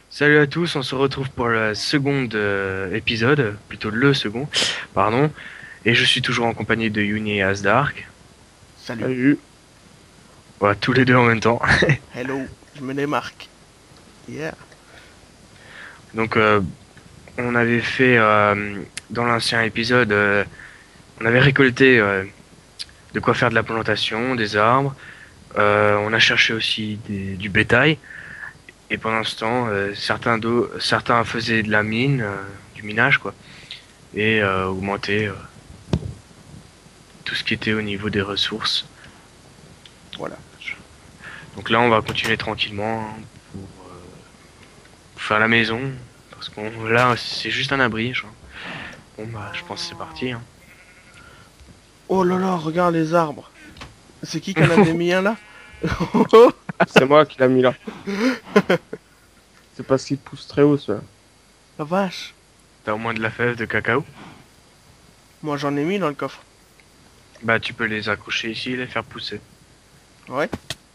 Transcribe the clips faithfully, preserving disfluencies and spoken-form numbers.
Salut à tous, on se retrouve pour le second euh, épisode, plutôt le second, pardon. Et je suis toujours en compagnie de Yuni et Asdark. Salut. Salut. Voilà, tous les deux en même temps. Hello. Je me démarque. Yeah. Donc, euh, on avait fait euh, dans l'ancien épisode, euh, on avait récolté euh, de quoi faire de la plantation, des arbres. Euh, on a cherché aussi des- du bétail. Et pendant ce temps, euh, certains, d'eau- certains faisaient de la mine, euh, du minage, quoi. Et euh, augmentaient euh, tout ce qui était au niveau des ressources. Voilà. Donc là, on va continuer tranquillement hein, pour, euh, pour faire la maison. Parce qu'on là, c'est juste un abri. Genre. Bon, bah, je pense que c'est parti. Hein. Oh là là, regarde les arbres. C'est qui qui en avait mis un là? C'est moi qui l'ai mis là. C'est parce qu'il pousse très haut, ça. La vache. T'as au moins de la fève de cacao. Moi j'en ai mis dans le coffre. Bah, tu peux les accrocher ici et les faire pousser. Ouais.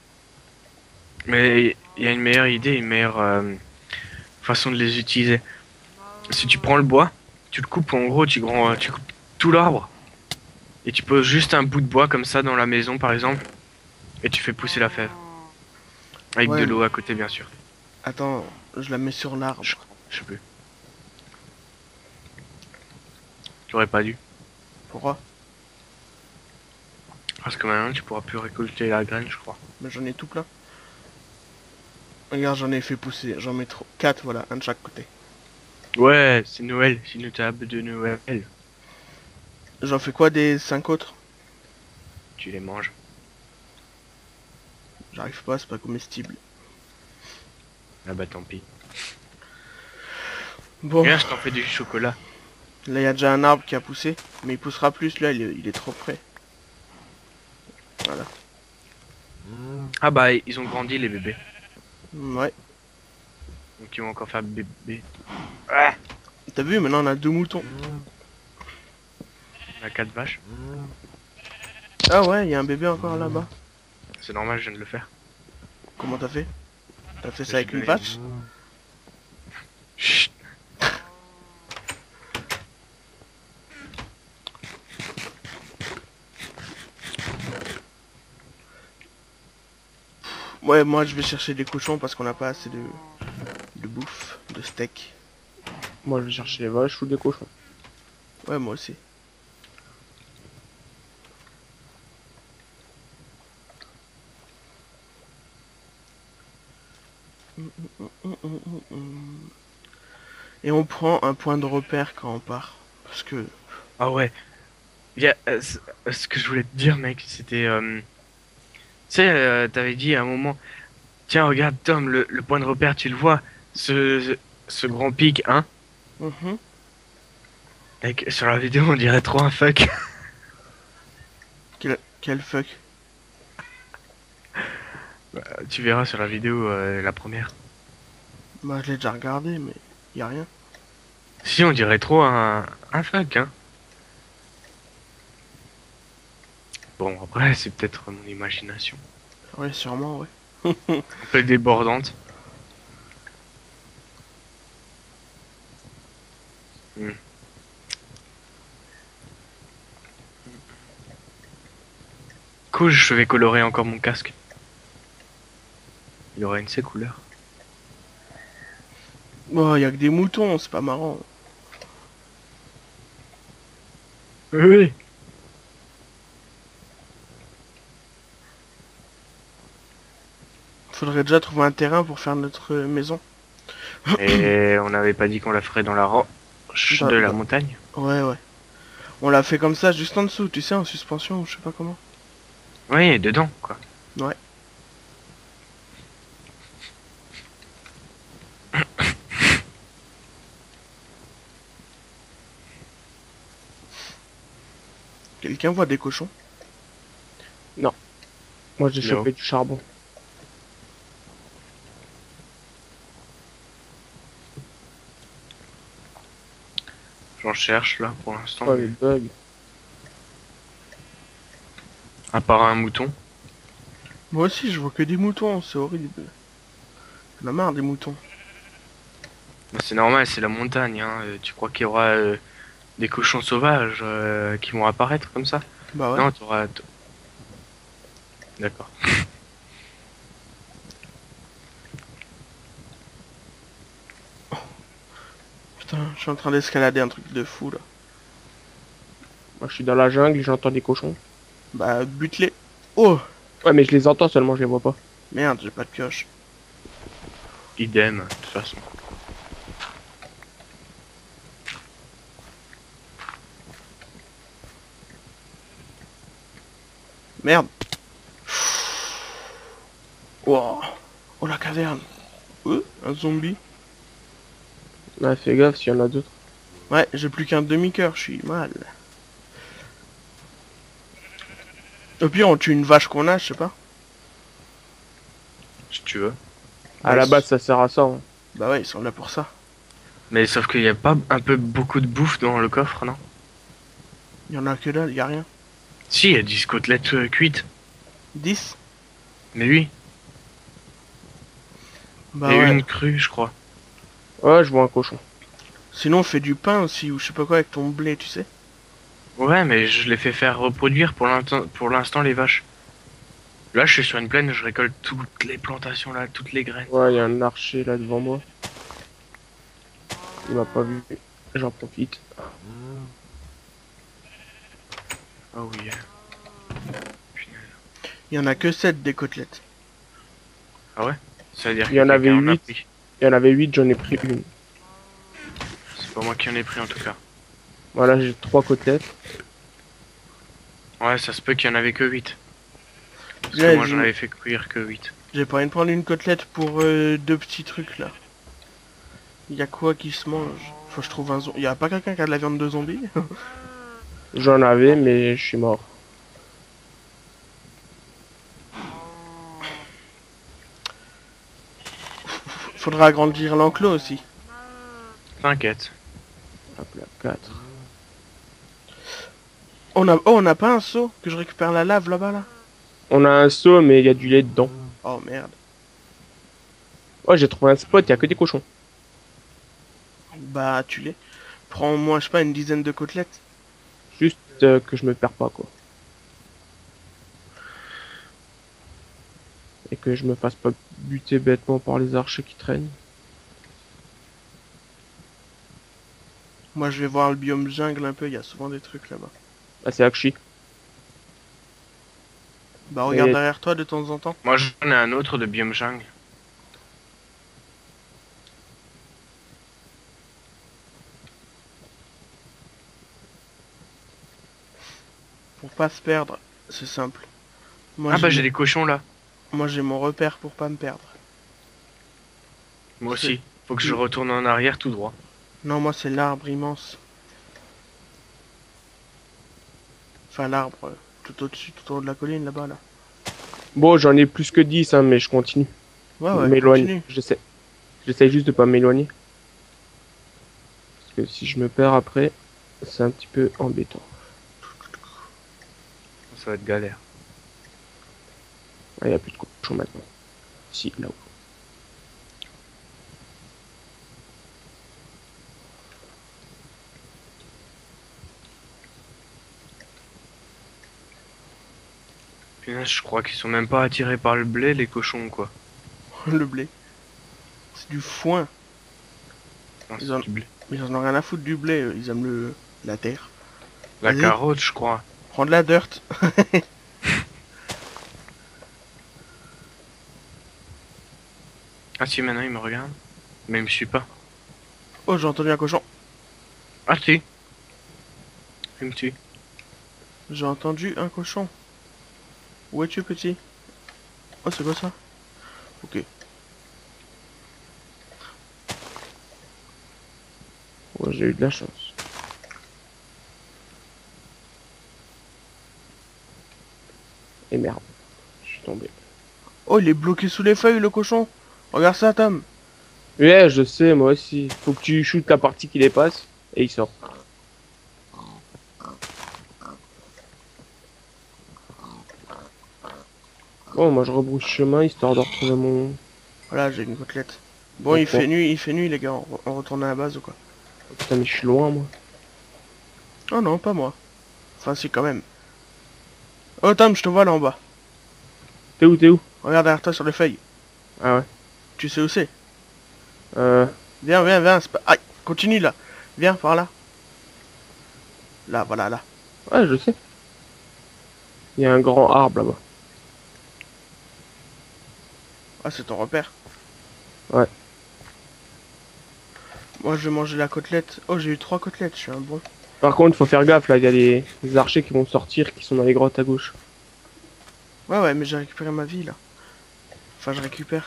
Mais il y a une meilleure idée, une meilleure euh, façon de les utiliser. Si tu prends le bois, tu le coupes en gros, tu, grand, tu coupes tout l'arbre. Et tu poses juste un bout de bois comme ça dans la maison, par exemple. Et tu fais pousser la fève. Avec de Ouais. l'eau à côté, bien sûr. Attends, je la mets sur l'arbre. Je, je sais plus. J'aurais pas dû. Pourquoi? Parce que maintenant, tu pourras plus récolter la graine, je crois. Mais j'en ai tout plein. Regarde, j'en ai fait pousser. J'en mets trop. Quatre, voilà, un de chaque côté. Ouais, c'est Noël, c'est une table de Noël. J'en fais quoi des cinq autres? Tu les manges. J'arrive pas, c'est pas comestible. Ah bah tant pis. Bon, Regarde, je t'en fais du chocolat. là il y a déjà un arbre qui a poussé. Mais il poussera plus, là il est, il est trop près. Voilà. Ah bah, ils ont grandi les bébés. Ouais. Donc ils vont encore faire bébé. Ah, T'as vu, maintenant on a deux moutons. on a quatre vaches. Ah ouais, il y a un bébé encore là-bas. C'est normal, je viens de le faire. Comment t'as fait? T'as fait ça J'ai avec une donné- vache? Chut. Ouais, moi je vais chercher des cochons parce qu'on n'a pas assez de, de bouffe, de steak. Moi, je vais chercher les vaches ou des cochons. Ouais, moi aussi. Et on prend un point de repère quand on part. Parce que... Ah ouais. Il y a, euh, c- euh, ce que je voulais te dire, mec, c'était... euh, Tu sais, euh, t'avais dit à un moment... Tiens, regarde, Tom, le, le point de repère, tu le vois? Ce, ce, ce grand pic, hein? Mhm. Mec, sur la vidéo, on dirait trop un fuck. Quel, quel fuck. Bah, tu verras sur la vidéo, euh, la première. Bah je l'ai déjà regardé, mais y a rien. Si, on dirait trop un, un fuck, hein. Bon, après, c'est peut-être mon imagination. Ouais, sûrement, ouais. Un peu débordante. Hmm. Cool, je vais colorer encore mon casque. Il aura une de ses couleurs. Oh, y a que des moutons, c'est pas marrant. Oui. Faudrait déjà trouver un terrain pour faire notre maison. Et on n'avait pas dit qu'on la ferait dans la roche Dans- de la dans- montagne. Ouais, ouais. On l'a fait comme ça, juste en dessous, tu sais, en suspension, ou je sais pas comment. Oui, dedans, quoi. Ouais. Quelqu'un voit des cochons? Moi, j'ai Non. chopé du charbon. J'en cherche là pour l'instant. Oh, les bugs. À part un mouton. Moi aussi, je vois que des moutons, c'est horrible. J'en ai marre des moutons. Bah, c'est normal, c'est la montagne, hein. Euh, Tu crois qu'il y aura euh, des cochons sauvages euh, qui vont apparaître comme ça? Bah ouais. Non, tu auras... t- D'accord. Putain, je suis en train d'escalader un truc de fou là. Moi, je suis dans la jungle, j'entends des cochons. Bah, bute-les. Oh! Ouais, mais je les entends seulement, je les vois pas. Merde, j'ai pas de pioche. Idem, de toute façon. Merde. Oh, oh la caverne. Euh, un zombie. Ouais, fais gaffe s'il y en a d'autres. Ouais, j'ai plus qu'un demi-cœur, je suis mal. Au pire, on tue une vache qu'on a, je sais pas. Si tu veux. À Bah, la ils- base, ça sert à ça, hein. Bah ouais, ils sont là pour ça. Mais sauf qu'il n'y a pas un peu beaucoup de bouffe dans le coffre, non? Il y en a que dalle, y a rien. Si, il y a dix côtelettes euh, cuites. dix. Mais oui, Bah et ouais. une crue, je crois. Ouais, je vois un cochon. Sinon, on fait du pain aussi, ou je sais pas quoi avec ton blé, tu sais. Ouais, mais je les fais faire reproduire pour l'instant, pour l'instant les vaches. Là, je suis sur une plaine, je récolte toutes les plantations là, toutes les graines. Ouais, il y a un archer là devant moi. Il m'a pas vu. J'en profite. Oh oui. Punaise. Il y en a que sept des côtelettes. Ça veut dire Il y en que avait quelqu'un en a huit. pris. Il y en avait huit, j'en ai pris une. C'est pas moi qui en ai pris en tout cas. Voilà, j'ai trois côtelettes. Ouais, ça se peut qu'il y en avait que huit. Parce Ouais, que moi j'ai- j'en avais fait cuire que huit. J'ai pas envie de prendre une côtelette pour euh, deux petits trucs là. Il y a quoi qui se mange? Faut que je trouve un zombie. Y a pas quelqu'un qui a de la viande de zombie? J'en avais, mais je suis mort. Faudra agrandir l'enclos aussi. T'inquiète. Hop là, quatre. On a... Oh, on a pas un seau que je récupère la lave là-bas là? On a un seau, mais il y a du lait dedans. Oh merde. Oh, j'ai trouvé un spot, il y a que des cochons. Bah, tu les. Prends au moins, je sais pas, une dizaine de côtelettes. Juste euh, que je me perds pas, quoi. Et que je me fasse pas buter bêtement par les archers qui traînent. Moi, je vais voir le biome jungle un peu, il y a souvent des trucs là-bas. Ah, c'est Akshi. Bah, regarde Et- derrière toi de temps en temps. Moi j'en ai un autre de biome jungle. Pour pas se perdre, c'est simple. Moi, Ah bah j'ai j'ai des cochons là. moi, j'ai mon repère pour pas me perdre. Moi C'est- aussi. Faut que je retourne en arrière tout droit. Non, moi, c'est l'arbre immense. Enfin, l'arbre euh, tout au-dessus, tout au haut de la colline là-bas là. Bon, j'en ai plus que dix, hein, mais je continue. Ouais, ouais, M'éloigne. continue. J'essaie. J'essaie juste de pas m'éloigner. Parce que si je me perds après, c'est un petit peu embêtant. Ça va être galère. Ah, il n'y a plus de cochons maintenant. Si, là-haut. Punaise, je crois qu'ils sont même pas attirés par le blé, les cochons quoi. Le blé. C'est du foin. Non, Ils c'est en- du blé. Mais ils en ont rien à foutre du blé, eux. Ils aiment le... la terre. La Vas-y. carotte, je crois. Prends de la dirt. Ah si, maintenant il me regarde. Mais il me suit pas. Oh, j'ai entendu un cochon. Ah si. Il me tue. J'ai entendu un cochon. Où es-tu, petit? Oh, c'est quoi ça? Ok. Ouais, j'ai eu de la chance. Et merde. Je suis tombé. Oh, il est bloqué sous les feuilles, le cochon. Regarde ça, Tom. Ouais, je sais, moi aussi. Faut que tu shootes la partie qui dépasse. Et il sort. Bon, moi je rebrousse chemin histoire de retrouver mon... Voilà, j'ai une côtelette. Bon, il Pourquoi? fait nuit, il fait nuit, les gars. On, on retourne à la base ou quoi? Putain, mais je suis loin, moi. Oh non, pas moi. Enfin, si, quand même. Oh, Tom, je te vois là en bas. T'es où, t'es où? Regarde derrière toi sur les feuilles. Ah ouais. Tu sais où c'est? Euh... Viens, viens, viens. c'est Pas... Aïe, continue là. Viens, par là. Là, voilà, là. Ouais, je sais. Il y a un grand arbre là-bas. Ah, c'est ton repère. Ouais. Moi, je vais manger la côtelette. Oh, j'ai eu trois côtelettes, je suis un bon. Par contre, faut faire gaffe, là, il y a des... des archers qui vont sortir, qui sont dans les grottes à gauche. Ouais, ouais, mais j'ai récupéré ma vie là. Enfin, je récupère.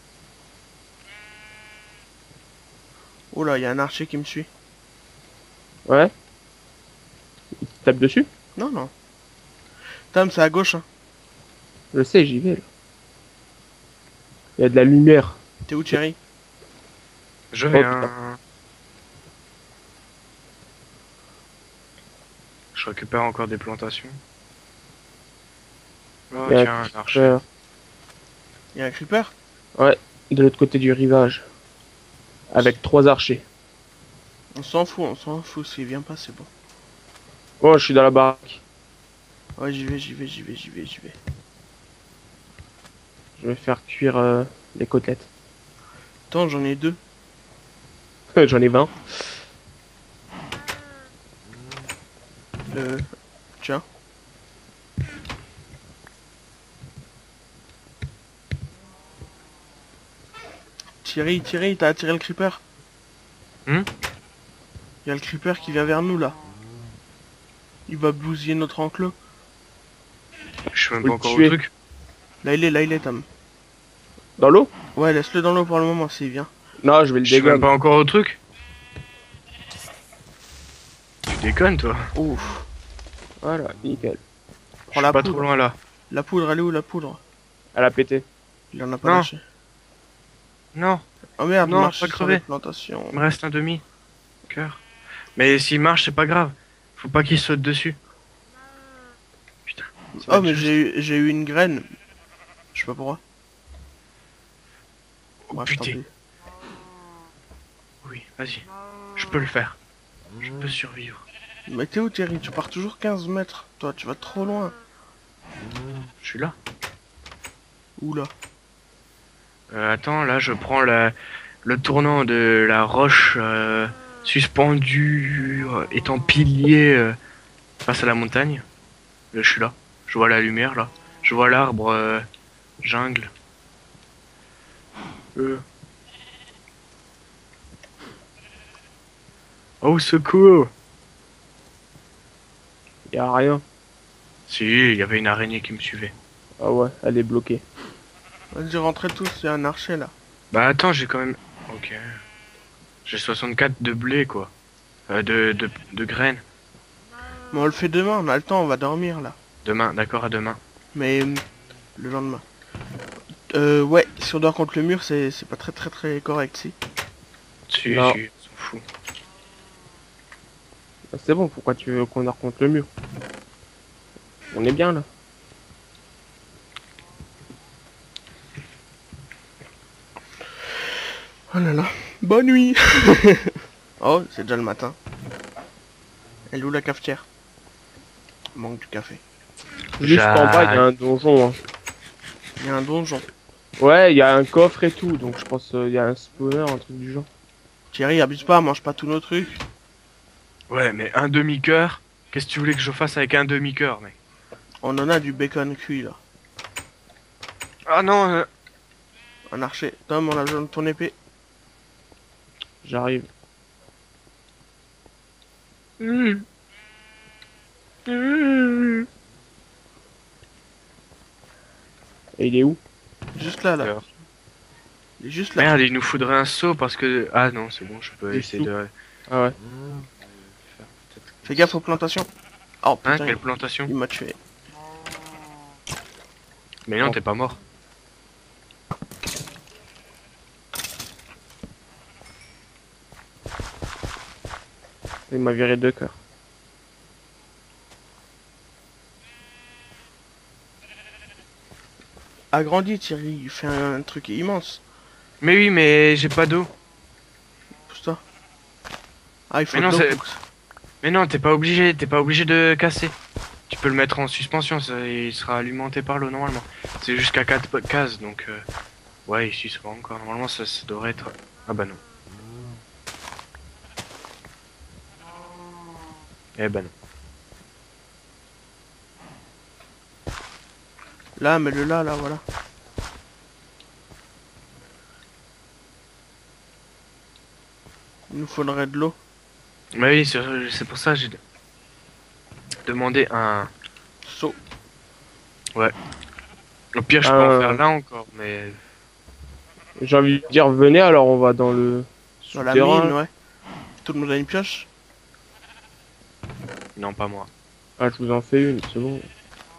Oh là, il y a un archer qui me suit. Ouais. Ils te tapent dessus? Non, non. Tom, c'est à gauche, hein. Je sais, j'y vais, là. Il y a de la lumière. T'es où, Thierry? Je Hop. viens. Je récupère encore des plantations. Oh Il y a tiens, un archer. Euh, Il y a un creeper? ouais, de l'autre côté du rivage. Avec trois archers. On s'en fout, on s'en fout. S'il vient pas, c'est bon. Oh, je suis dans la baraque. Ouais, j'y vais, j'y vais, j'y vais, j'y vais, j'y vais. Je vais faire cuire euh, les côtelettes. Attends, j'en ai deux. J'en ai vingt. Euh, tiens. Thierry, Thierry, t'as attiré le creeper? Hmm Il y a le creeper qui vient vers nous là. Il va bousiller notre enclos. Je suis même Faut pas le encore au tuer. truc. Là il est, là il est, Tom. Dans l'eau? Ouais, laisse-le dans l'eau pour le moment s'il vient. Non, je vais le Je suis même dégommer. pas encore au truc. Tu déconnes toi. Ouf. Voilà, nickel. Je Prends suis la pas poudre. trop loin là. La poudre, elle est où la poudre? Elle a pété. Il en a pas Non. lâché. Non, Oh merde, Non, marche pas sur crevé. les plantations. il me reste un demi. Cœur. Mais s'il marche, c'est pas grave. Faut pas qu'il saute dessus. Putain. ça va Oh être mais juste. j'ai eu, j'ai eu une graine. Je sais pas pourquoi. Oh, Bref, tant putain. pis. Oui, vas-y. Je peux le faire. Je peux survivre. Mais t'es où Thierry? Tu pars toujours quinze mètres. Toi, tu vas trop loin. Je suis là. Où là? Euh, attends, là, je prends la... le tournant de la roche euh, suspendue, euh, étant pilier euh, face à la montagne. Là, je suis là. Je vois la lumière, là. Je vois l'arbre euh, jungle. Euh. Oh, secours! Y a rien. Si, il y avait une araignée qui me suivait. Ah ouais, elle est bloquée. Vas-y, rentrez tous, il y a un archer là. Bah attends, j'ai quand même... Ok. J'ai soixante-quatre de blé, quoi. Euh, de, de, de graines. Mais on le fait demain, on a le temps, on va dormir là. Demain, d'accord, à demain. Mais euh, le lendemain. Euh, ouais, si on dort contre le mur, c'est c'est pas très très très correct, si. Si, Non. si, on s'en fout. Ah, c'est bon, pourquoi tu veux qu'on dort contre le mur? On est bien là. Oh là là. Bonne nuit. Oh, c'est déjà le matin. Elle est où la cafetière? Manque du café. Juste en bas, il y a un donjon. Hein. Il y a un donjon. Ouais, il y a un coffre et tout, donc je pense qu'il y a un spawner, un truc du genre. Thierry, abuse pas, mange pas tous nos trucs. Ouais, mais un demi-cœur? Qu'est-ce que tu voulais que je fasse avec un demi-cœur, mec? On en a du bacon cuit là. Ah non, euh, Un archer. Tom, on a besoin de ton épée. J'arrive. hmm. Hmm. Et il est où? Juste là, là. Alors. Il est juste là. Merde, il nous faudrait un saut parce que... Ah non, c'est bon, je peux Des essayer sous. de... Ah ouais. Fais gaffe aux plantations. Oh Hein, putain, quelle plantation? il m'a tué. Mais non, Oh. t'es pas mort. Il m'a viré deux cœurs. Agrandi Thierry, il fait un truc immense. Mais oui, mais j'ai pas d'eau. Pousse-toi. Ah, il faut Mais de non, l'eau. c'est- Pour... Mais non, t'es pas obligé, t'es pas obligé de casser. Tu peux le mettre en suspension, ça, il sera alimenté par l'eau normalement. C'est jusqu'à quatre cases, donc euh, ouais, ici ça va encore. Normalement, ça, ça devrait être. Ah bah non. Eh bah non. Là, mets-le là, là, voilà. Il nous faudrait de l'eau. Mais oui, c'est c'est pour ça que j'ai demandé un. Saut. Au pire, je peux en faire Euh, là encore, mais J'ai envie de dire, venez, alors on va dans le Dans la mine, souterrain. ouais. Tout le monde a une pioche. non, pas moi. Ah, je vous en fais une, c'est bon.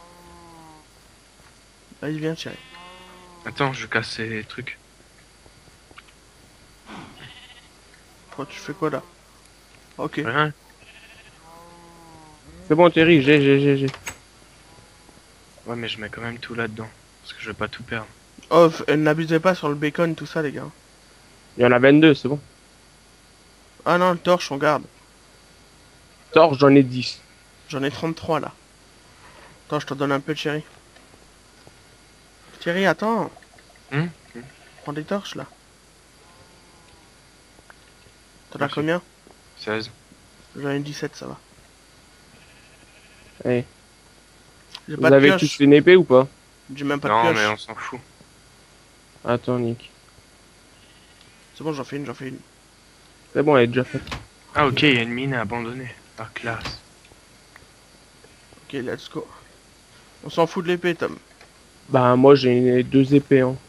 Vas-y, viens, Thierry. Attends, je casse ces trucs. Pourquoi tu fais quoi là? Ok. Rien. C'est bon, Terry, j'ai, j'ai, j'ai, j'ai. Ouais, mais je mets quand même tout là-dedans. Parce que je vais pas tout perdre. Oh, f- euh, n'abusez pas sur le bacon, tout ça, les gars. Il y en a vingt-deux, c'est bon. Ah non, le torche, on garde. Torche, j'en ai dix. J'en ai trente-trois là. Attends, je te donne un peu, Thierry. Thierry, attends. Hum Prends des torches là. T'en as Merci. combien? seize. J'en ai dix-sept, ça va. Allez. J'ai Vous pas de avez pioche. tous une épée ou pas? J'ai même pas de Non, pioche. mais on s'en fout. Attends, Nick. C'est bon, j'en fais une, j'en fais une. C'est bon, elle est déjà faite. Ah, ok, il y a une mine abandonnée. Ah, classe. Ok, let's go. On s'en fout de l'épée, Tom. Bah, moi, j'ai deux épées, hein.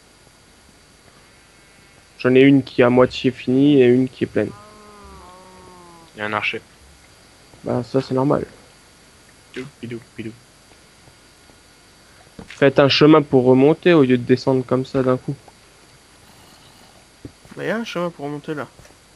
J'en ai une qui est à moitié finie et une qui est pleine. Il y a un archer. Bah, ça, c'est normal. Bidou, bidou, bidou. Faites un chemin pour remonter au lieu de descendre comme ça d'un coup. Bah, y a un chemin pour remonter là.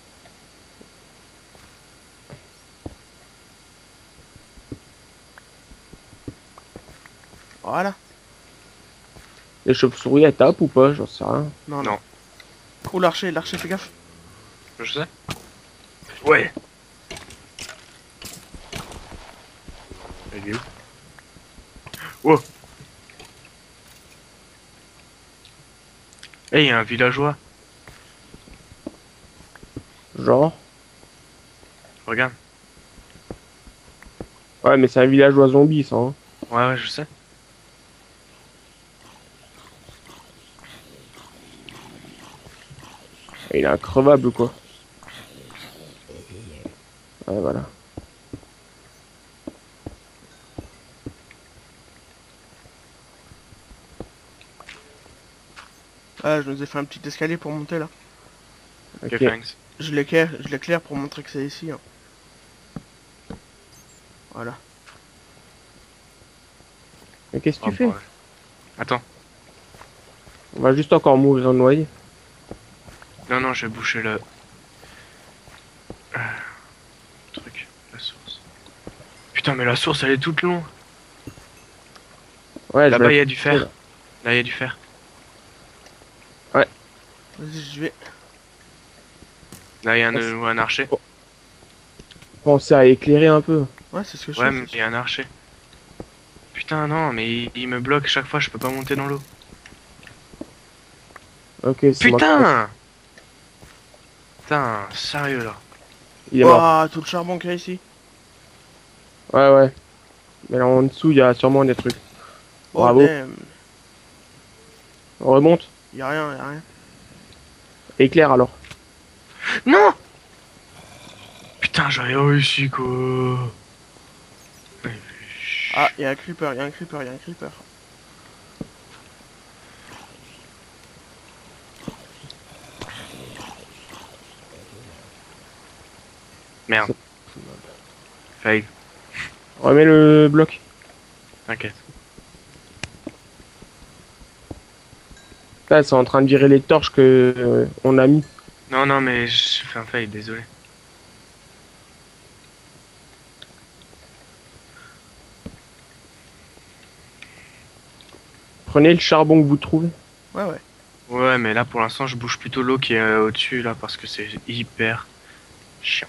Voilà. Les chauves-souris, elles tapent ou pas? J'en sais rien. Non, non. Non. Oh, l'archer, l'archer, fais gaffe. Je sais. Ouais. Elle est où? Oh. Eh, il y a un villageois. Genre. Regarde. Ouais, mais c'est un villageois zombie, ça, hein. Ouais, ouais, je sais. Et il est increvable, quoi. Ouais, voilà. Ah, je nous ai fait un petit escalier pour monter là. Ok, Ok. thanks. Je l'éclaire, je l'éclaire pour montrer que c'est ici. Hein. Voilà. Mais qu'est-ce que Oh, tu fais? bordel. Attends. On va juste encore mourir noyé. Non, non, je vais boucher le... Ah, truc, la source. Putain, mais la source, elle est toute longue. Ouais, je Là-bas, vais- il y a du fer. Là, il y a du fer. Vas-y, je vais. Là, il y a un, Merci. un archer. penser à éclairer un peu. Ouais, c'est ce que je Ouais, fais. mais c'est il y a un archer. Putain, non, mais il, il me bloque chaque fois, je peux pas monter dans l'eau. Ok, c'est moi qui passe. Putain Putain, sérieux là. Il est sûr. mort. Ouah, tout le charbon qu'il y a ici. Ouais, ouais. Mais là, en dessous, il y a sûrement des trucs. Oh, Bravo. damn. On remonte. Y a rien, y a rien. Éclaire alors. Non Putain, j'avais réussi quoi. Ah, y a un creeper, y a un creeper, y a un creeper. Merde. Fail, Remets le bloc. t'inquiète. Là, c'est en train de virer les torches que euh, on a mis. Non, non, mais j'ai fait un fail, désolé. Prenez le charbon que vous trouvez. Ouais, ouais. Ouais, mais là pour l'instant je bouge plutôt l'eau qui est euh, au-dessus là parce que c'est hyper chiant.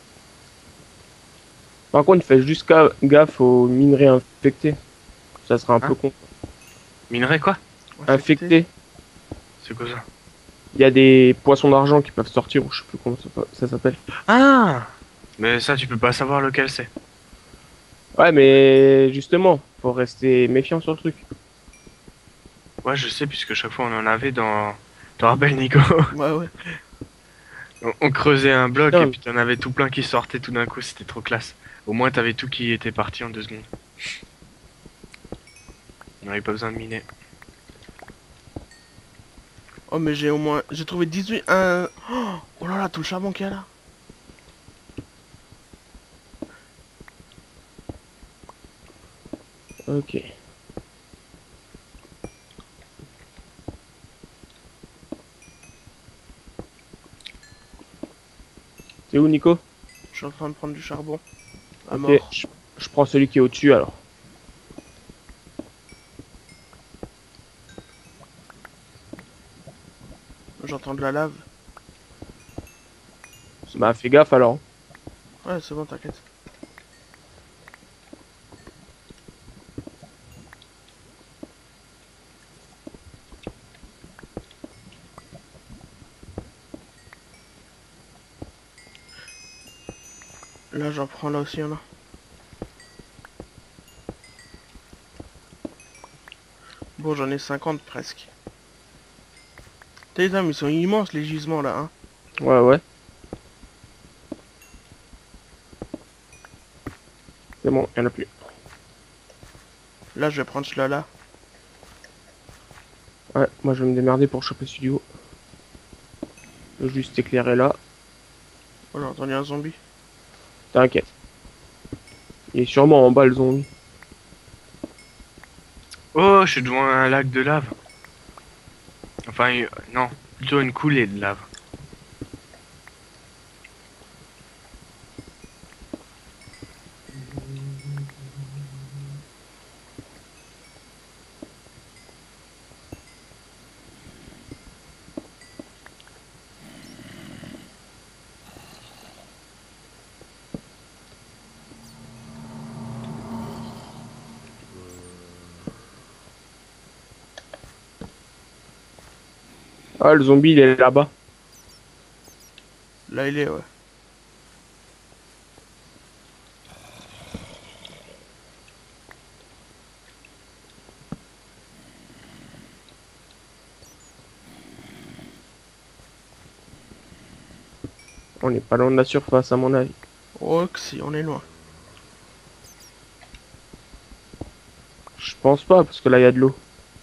Par contre, fais juste ga- gaffe aux minerais infectés. Ça sera un peu Hein? con. Minerai quoi? Infecté. Infectés. C'est quoi ça? Il y a des poissons d'argent qui peuvent sortir, ou je sais plus comment ça, ça s'appelle. Ah! Mais ça tu peux pas savoir lequel c'est. Ouais, mais justement, faut rester méfiant sur le truc. Ouais, je sais puisque chaque fois on en avait dans... T'en rappelles Nico? Ouais, ouais. On, on creusait un bloc et Putain, puis t'en avais tout plein qui sortaient tout d'un coup, c'était trop classe. Au moins t'avais tout qui était parti en deux secondes. On n'avait pas besoin de miner. Oh, mais j'ai au moins... J'ai trouvé dix-huit... Un... Oh là là, tout le charbon qu'il y a là. ok. C'est où, Nico? Je suis en train de prendre du charbon. À Ok, mort. je, je prends celui qui est au-dessus alors. J'entends de la lave. Bah, fais gaffe alors. Ouais, c'est bon, t'inquiète. Là, j'en prends là aussi, il y en a. Bon, j'en ai cinquante presque. T'as les hommes, ils sont immenses les gisements là, hein. Ouais, ouais. C'est bon, il y en a plus. Là, je vais prendre celui-là là. Ouais, moi je vais me démerder pour choper celui du haut. Je vais juste éclairer là. Oh, j'ai entendu un zombie. T'inquiète. Il est sûrement en bas le zombie. Oh, je suis devant un lac de lave. Enfin, euh, non, plutôt une coulée de lave. Ah, le zombie il est là-bas. Là, il est, ouais. On est pas loin de la surface à mon avis. Oh, que si, on est loin. Je pense pas parce que là il y a de l'eau.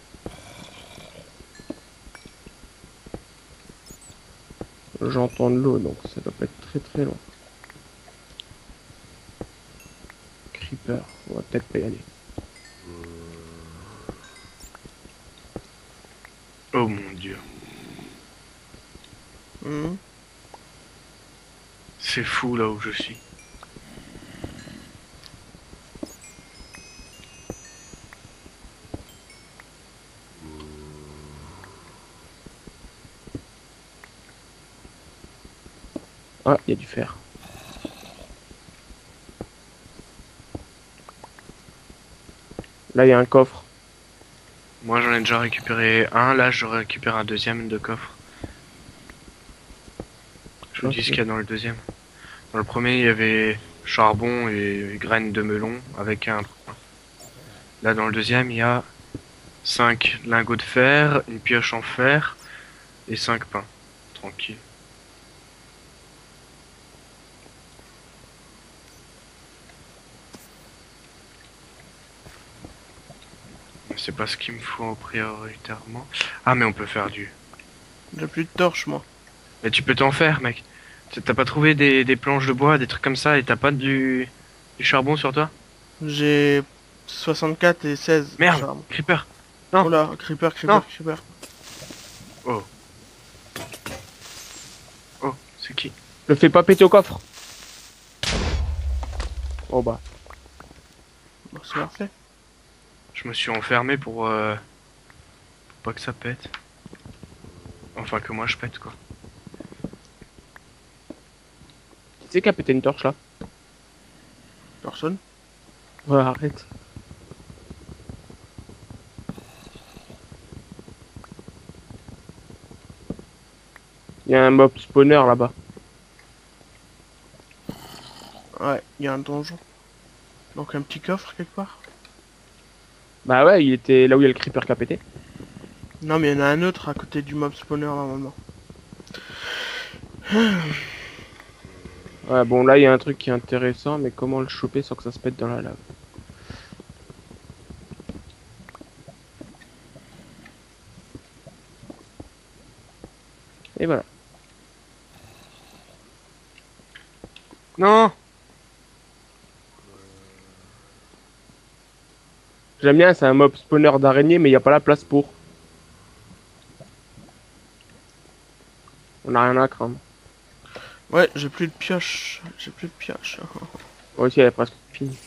J'entends de l'eau donc ça doit pas être très très loin. Creeper, on va peut-être pas y aller. Oh mon dieu. Mhm. C'est fou là où je suis. Ah, il y a du fer. Là il y a un coffre. Moi j'en ai déjà récupéré un, là je récupère un deuxième de coffre. Je vous dis ce Ok. qu'il y a dans le deuxième. Dans le premier il y avait charbon et graines de melon avec un... Là dans le deuxième il y a cinq lingots de fer, une pioche en fer et cinq pains. Tranquille. Mais c'est pas ce qu'il me faut prioritairement. Ah mais on peut faire du... J'ai plus de torches, moi. Mais tu peux t'en faire mec. T'as pas trouvé des, des planches de bois, des trucs comme ça et t'as pas du, du charbon sur toi? J'ai soixante-quatre et seize Merde, charbon. creeper. Non. Oh là, creeper, creeper, Non. creeper. Oh. Oh, c'est qui? Le fais pas péter au coffre. Oh bah. Bon, c'est parfait. Je me suis enfermé pour, euh, pour pas que ça pète. Enfin que moi je pète quoi. Qui c'est qui a pété une torche là? Personne. Ouais, arrête. Il y a un mob spawner là-bas. Ouais, il y a un donjon. Donc un petit coffre quelque part. Bah ouais, il était là où il y a le creeper qui a pété. Non mais il y en a un autre à côté du mob spawner normalement. Ouais, bon là il y a un truc qui est intéressant, mais comment le choper sans que ça se pète dans la lave? Et voilà. Non. J'aime bien, c'est un mob spawner d'araignée, mais il n'y a pas la place pour. On n'a rien à craindre. Ouais, j'ai plus de pioche. J'ai plus de pioche. Moi aussi, elle est presque finie.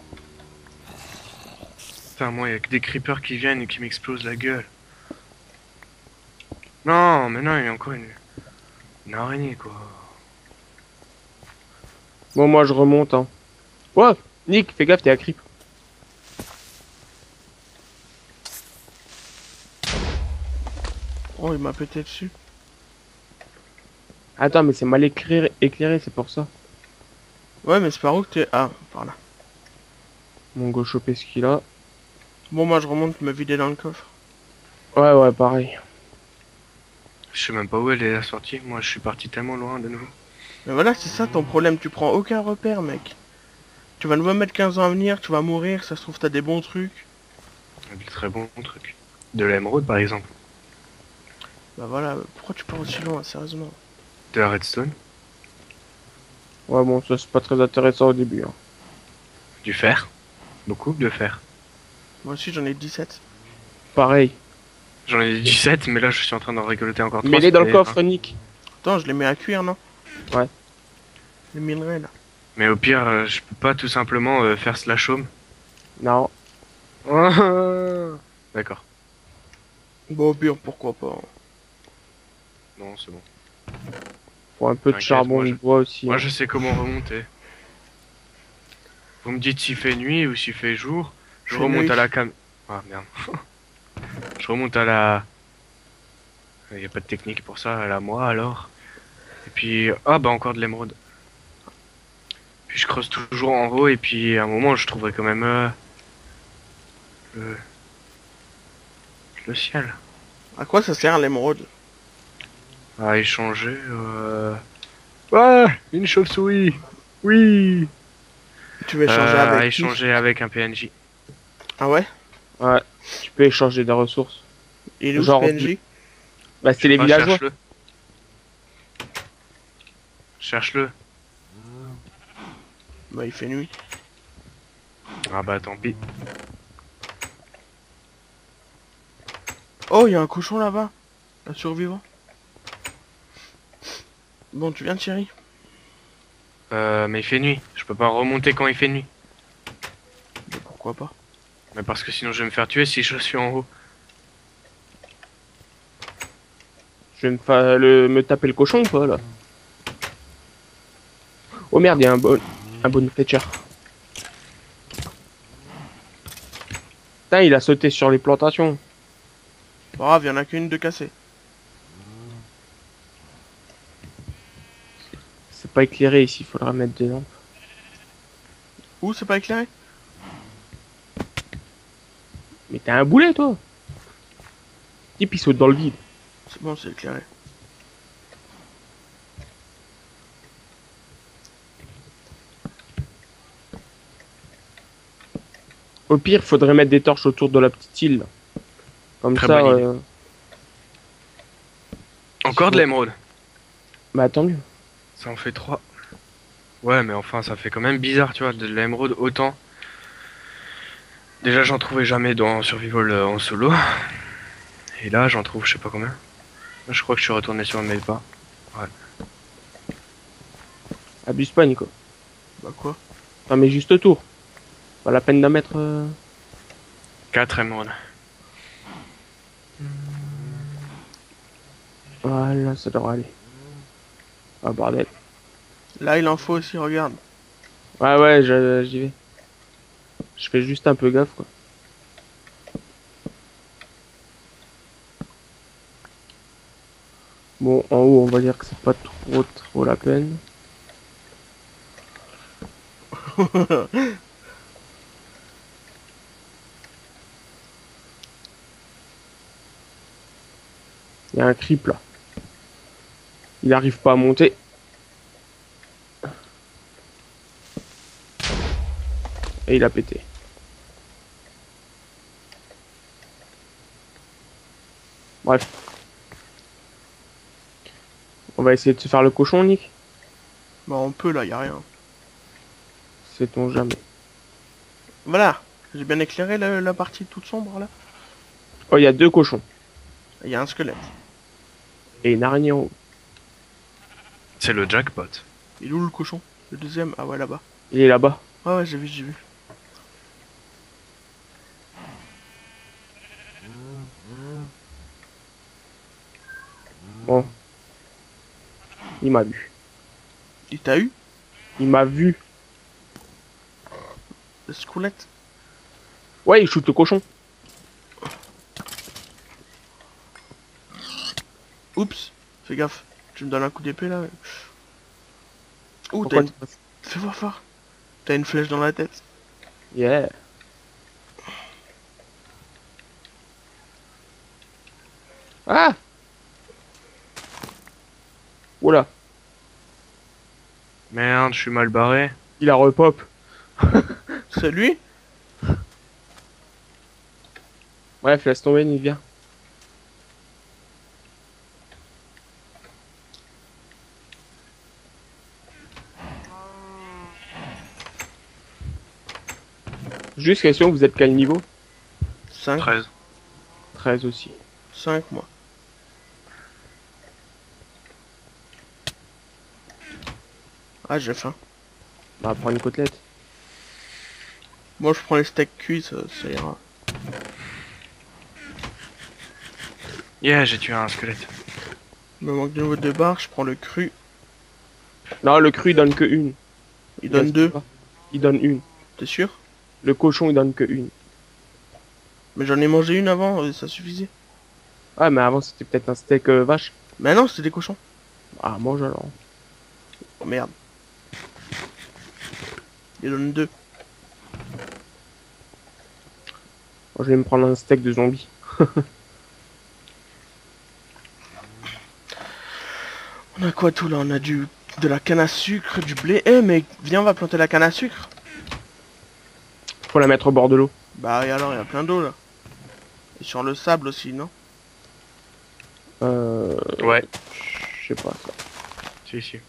Putain, moi, il y a que des creepers qui viennent et qui m'explosent la gueule. Non, mais non, il y a encore une, une araignée, quoi. Bon, moi je remonte. Hein. Ouais, Nick, fais gaffe, t'es à creep. Oh, il m'a pété dessus. Attends, mais c'est mal éclairé, éclairé, c'est pour ça. Ouais, mais c'est par où que t'es? Ah, par là. Mon go choper ce qu'il a. Bon, moi je remonte me vider dans le coffre. Ouais, ouais, pareil. Je sais même pas où elle est la sortie. Moi, je suis parti tellement loin de nouveau. Mais voilà, c'est ça ton problème. Tu prends aucun repère, mec. Tu vas nous mettre quinze ans à venir, tu vas mourir. Ça se trouve, t'as des bons trucs. Des très bons trucs. De l'émeraude, par exemple. Bah voilà, pourquoi tu pars aussi loin, sérieusement? De la redstone. Ouais, bon, ça c'est pas très intéressant au début. Hein. Du fer. Beaucoup de fer. Moi aussi, j'en ai dix-sept. Pareil. J'en ai dix-sept, mais là, je suis en train d'en récolter encore trois. Mets-les dans le et- coffre, Nick. Attends, je les mets à cuire, non? Ouais. Les minerais, là. Mais au pire, euh, je peux pas tout simplement euh, faire slash home. Non. D'accord. Bon, au pire, pourquoi pas. hein. Non, c'est bon. Faut un peu de T'inquiète, charbon moi, de je- bois aussi. Moi, hein. je sais comment remonter. Vous me dites s'il fait nuit ou s'il fait jour. Je Fait remonte nuit. à la cam... Ah, merde. Je remonte à la... Il n'y a pas de technique pour ça, à la moi, alors. Et puis... Ah, bah, encore de l'émeraude. Puis je creuse toujours en haut, et puis à un moment, je trouverai quand même... euh, le... le ciel. À quoi ça sert l'émeraude? À échanger... Euh... Ouais, une chauve-souris. Oui. Tu veux échanger Euh, avec à qui? échanger avec un P N J. Ah ouais? Ouais. Tu peux échanger des ressources. Il est où Genre ce P N J? Bah, c'est les Ah, villageois. cherche-le. Cherche-le. Bah, il fait nuit. Ah bah tant pis. Oh, il y a un cochon là-bas. Un survivant. Bon, tu viens, Thierry? Euh, mais il fait nuit. Je peux pas remonter quand il fait nuit. Mais pourquoi pas? Mais parce que sinon je vais me faire tuer si je suis en haut. Je vais me, fa- le... me taper le cochon ou pas là? Oh merde, il y a un bon, un bon Fletcher. Putain, il a sauté sur les plantations. Pas grave, il y en a qu'une de cassée. C'est pas éclairé ici, il faudra mettre des lampes. Où c'est pas éclairé? Mais t'as un boulet toi? Type il saute dans le vide. C'est bon, c'est éclairé. Au pire, faudrait mettre des torches autour de la petite île. Comme Très ça. bonne idée. Euh... Encore de l'émeraude. Bah tant mieux. Ça en fait trois. Ouais, mais enfin, ça fait quand même bizarre, tu vois, de l'émeraude autant. Déjà, j'en trouvais jamais dans Survival euh, en solo. Et là, j'en trouve je sais pas combien. Là, je crois que je suis retourné sur mes pas. Abuse pas Nico. Bah quoi? Enfin mais juste autour. Pas la peine d'en mettre. Euh... quatre émeraudes. Voilà, ça devrait aller. Ah, bordel. Là, il en faut aussi, regarde. Ouais, ouais, je- j'y vais. Je fais juste un peu gaffe, quoi. Bon, en haut, on va dire que c'est pas trop, trop la peine. Il y a un creep, là. Il arrive pas à monter. Et il a pété. Bref. On va essayer de se faire le cochon, Nick. Bah, on peut là, y a rien. Sait-on jamais. Voilà. J'ai bien éclairé la, la partie toute sombre là. Oh, il y a deux cochons. Il y a un squelette. Et une araignée en haut. C'est le jackpot. Il est où le cochon? Le deuxième? Ah ouais, là-bas. Il est là-bas. Ah ouais, j'ai vu, j'ai vu. Bon. Il m'a vu. Il t'a eu? Il m'a vu. Le squelette? Ouais, il shoot le cochon. Oups. Fais gaffe. Tu me donnes un coup d'épée là. Ouh, t'as Pourquoi une... tu passes? Fais voir fort. T'as une flèche dans la tête. Yeah. Ah! Oula. Merde, je suis mal barré. Il a repop. C'est lui? Bref, laisse tomber, Nick, viens. Juste question, vous êtes quel niveau? cinq. treize. treize aussi. cinq moi. Ah, j'ai faim. Bah, prends une côtelette. Moi, je prends les steaks cuits, ça, ça ira. Yeah, j'ai tué un squelette. Il me manque de nouveau deux barres, je prends le cru. Non, le cru, il donne que une. Il donne deux. pas. Il donne une. T'es sûr? Le cochon, il donne que une. Mais j'en ai mangé une avant, euh, ça suffisait. Ouais, mais avant, c'était peut-être un steak euh, vache. Mais non, c'était des cochons. Ah, mange alors. Oh merde. Il donne deux. Moi, je vais me prendre un steak de zombie. On a quoi tout là? On a du de la canne à sucre, du blé. Eh mais viens, on va planter la canne à sucre. Faut la mettre au bord de l'eau. Bah et alors, il y a plein d'eau là. Et sur le sable aussi, non? Euh... Ouais, Je sais pas, ça. si, si.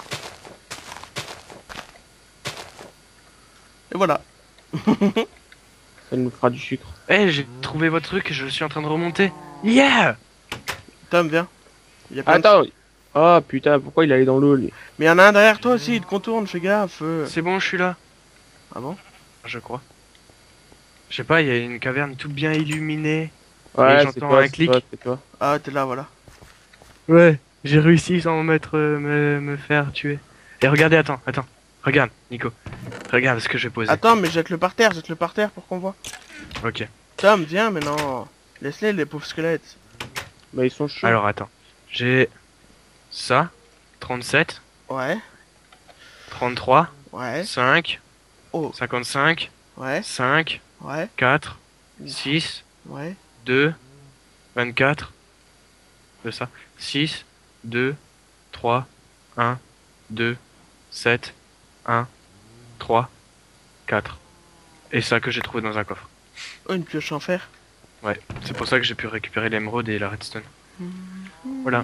Et voilà. Ça nous fera du sucre. Eh, j'ai trouvé votre truc et je suis en train de remonter. Yeah! Tom, viens. Il y a plein de- Attends. Oh putain, pourquoi il allait dans l'eau, lui? Mais il y en a un derrière toi aussi, il te contourne, fais gaffe. euh. C'est bon, je suis là. Ah bon? Je crois. Je sais pas, il y a une caverne toute bien illuminée. Ouais, c'est j'entends toi, un c'est clic. toi, c'est toi. Ah, t'es là, voilà. Ouais, j'ai réussi sans mettre, euh, me, me faire tuer. Et regardez, attends, attends. Regarde, Nico. Regarde ce que je vais poser. Attends, mais jette-le par terre, jette-le par terre pour qu'on voit. Ok. Tom, viens, mais non. Laisse-les, les pauvres squelettes. Bah, ils sont chauds. Alors, attends. J'ai ça. trente-sept. Ouais, trente-trois. ouais, cinq. Oh. cinquante-cinq. ouais, cinq. ouais, quatre. six. ouais. deux. vingt-quatre. De ça. six. deux. trois. un. deux. sept. un. trois. quatre. Et ça que j'ai trouvé dans un coffre. Oh, une pioche en fer. Ouais, c'est pour ça que j'ai pu récupérer l'émeraude et la redstone. Voilà.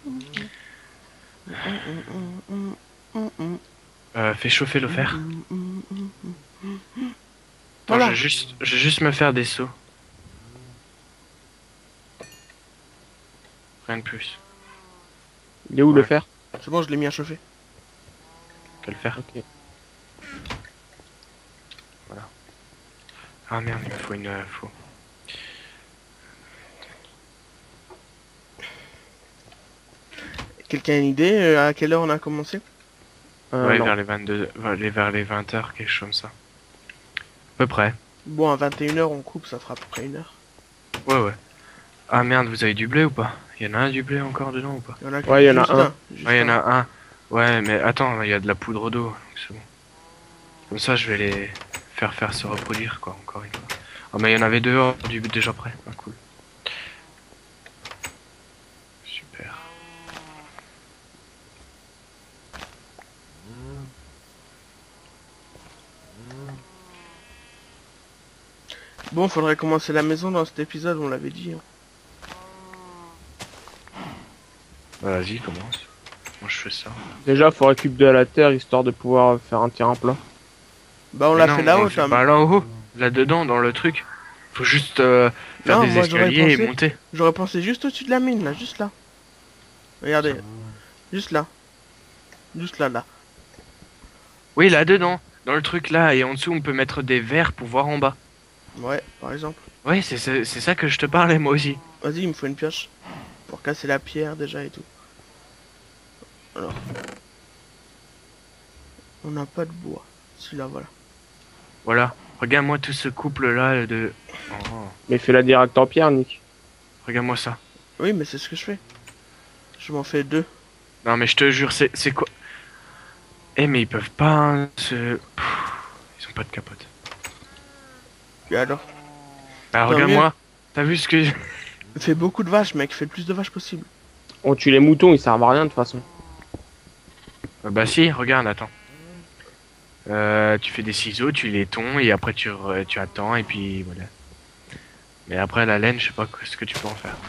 Euh, fais chauffer le fer. Attends, Voilà. je vais juste, je vais juste me faire des seaux. Rien de plus. Il est où le Ouais. fer? C'est bon, je l'ai mis à chauffer. Quel fer? Ok. Ah merde, il me faut une... euh, faut... Quelqu'un a une idée euh, à quelle heure on a commencé? Euh, Ouais, non. vers les vingt-deux, vers les, vers les vingt heures, quelque chose comme ça. À peu près. Bon, à vingt et une heures on coupe, ça fera à peu près une heure. Ouais, ouais. Ah merde, vous avez du blé ou pas? Il y en a un du blé encore dedans ou pas? Il y en a, Ouais, il y en a juste un. juste Ouais, il y en un. a un. Ouais, mais attends, il y a de la poudre d'eau, donc c'est bon. Comme ça, je vais les faire faire se reproduire, quoi, encore une fois. Ah, mais il y en avait deux oh, du déjà prêt. Ah, cool. Super. Bon, faudrait commencer la maison dans cet épisode, on l'avait dit. hein. Bah, vas-y, commence. Moi, je fais ça. Déjà, faut récupérer de la terre histoire de pouvoir faire un terrain plat. Bah, on Mais l'a non, fait on là-haut, le fait Tom. pas là-haut, là-dedans, dans le truc. Faut juste euh, faire Non, des moi, j'aurais escaliers et pensé- monter. J'aurais pensé juste au-dessus de la mine, là, juste là. Regardez, juste là. Juste là, là. Oui, là-dedans, dans le truc là, et en dessous, on peut mettre des verres pour voir en bas. Ouais, par exemple. Ouais, c'est c'est c'est ça que je te parlais, moi aussi. Vas-y, il me faut une pioche. Pour casser la pierre, déjà, et tout. Alors. On n'a pas de bois. Celui-là, voilà. Voilà. Regarde-moi tout ce couple-là de... Oh. Mais fais-la direct en pierre, Nick. Regarde-moi ça. Oui, mais c'est ce que je fais. Je m'en fais deux. Non, mais je te jure, c'est c'est quoi? Eh, mais ils peuvent pas hein, se... Pff, ils ont pas de capote. Et alors? Ah, Tant regarde-moi. T'as vu ce que... Fais beaucoup de vaches, mec. Fais le plus de vaches possible. On tue les moutons, ils servent à rien de toute façon. Euh, Bah si, regarde, attends. Euh, tu fais des ciseaux, tu les tons, et après tu, re- tu attends, et puis voilà. Mais après, la laine, je sais pas quoi- ce que tu peux en faire.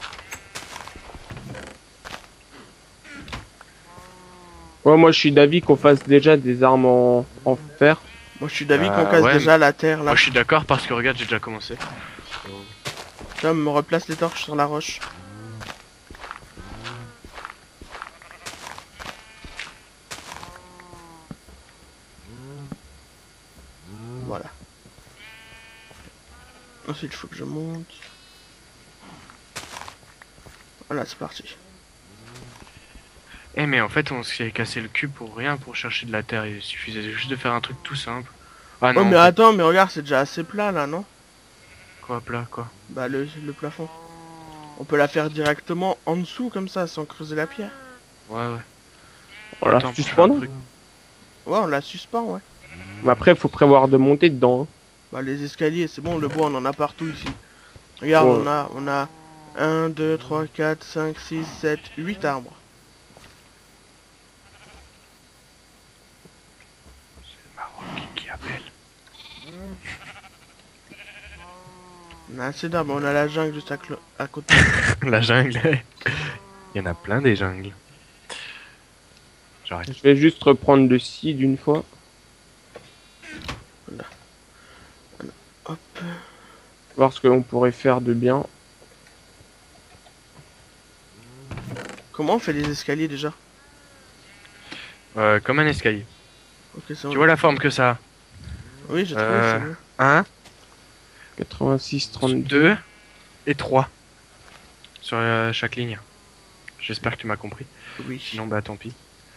Ouais, moi je suis d'avis qu'on fasse déjà des armes en, en fer. Moi, je suis d'avis Euh, qu'on casse ouais, déjà la terre, là. Moi, je suis d'accord parce que regarde, j'ai déjà commencé. Tom, me replace les torches sur la roche. Voilà. Ensuite, il faut que je monte. Voilà, c'est parti. Eh, mais en fait, on s'est cassé le cul pour rien, pour chercher de la terre. Il suffisait juste de faire un truc tout simple. Ah Oh, non, mais en fait, attends, mais regarde, c'est déjà assez plat, là, non? quoi, plat, quoi. Bah, le, le plafond. On peut la faire directement en dessous, comme ça, sans creuser la pierre. Ouais, ouais. Voilà, Attends, pour faire un suspendre. truc. Ouais, on la suspend, ouais. Mais après, faut prévoir de monter dedans. hein. Bah, les escaliers, c'est bon, le bois, on en a partout ici. Regarde, Ouais. on a, on a un, deux, trois, quatre, cinq, six, sept, huit arbres. Maroc qui appelle. On a assez d'arbres, on a la jungle juste à, clo- à côté. La jungle. Il y en a plein des jungles. J'arrête. Je vais juste reprendre le scie d'une fois. Hop. Voir ce que l'on pourrait faire de bien. Comment on fait les escaliers déjà? Euh, comme un escalier. Ok, c'est bon. Tu vois la forme que ça a? Oui, j'ai trouvé, Euh, c'est bon. un, quatre-vingt-six, trente-deux. deux et trois. Sur euh, chaque ligne. J'espère que tu m'as compris. Oui. Sinon, bah tant pis.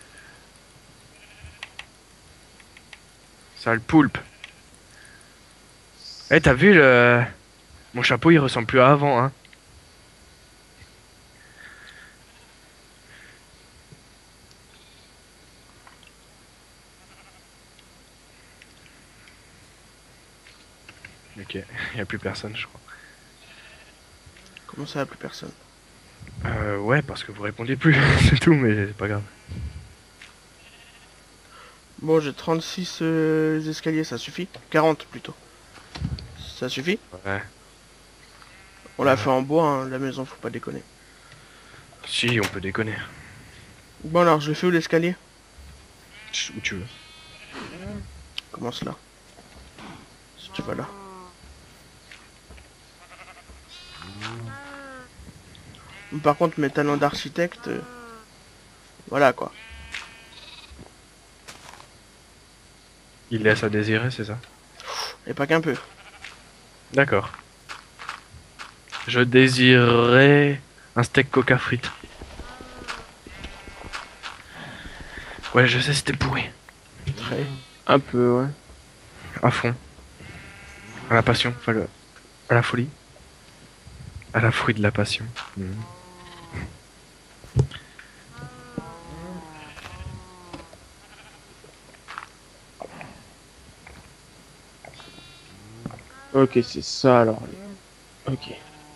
Sale poulpe. Eh, t'as vu le... Mon chapeau, il ressemble plus à avant, hein. Ok, y a plus personne, je crois. Comment ça, y a plus personne? Euh, ouais, parce que vous répondez plus, c'est tout, mais c'est pas grave. Bon, j'ai trente-six euh, escaliers, ça suffit? quarante plutôt. Ça suffit? Ouais. On l'a fait en bois, hein, la maison, faut pas déconner. Si, on peut déconner. Bon alors, je le fais où l'escalier? Où tu veux. Commence là. Si tu vas là. Par contre, mes talents d'architecte... euh, Voilà quoi. Il laisse à désirer, c'est ça? Et pas qu'un peu. D'accord. Je désirerais un steak coca frites. Ouais, je sais, c'était pourri. Très. Un peu, ouais. À fond. À la passion, enfin, le- à la folie. À la fruit de la passion. Mhm. Ok, c'est ça alors. Ok.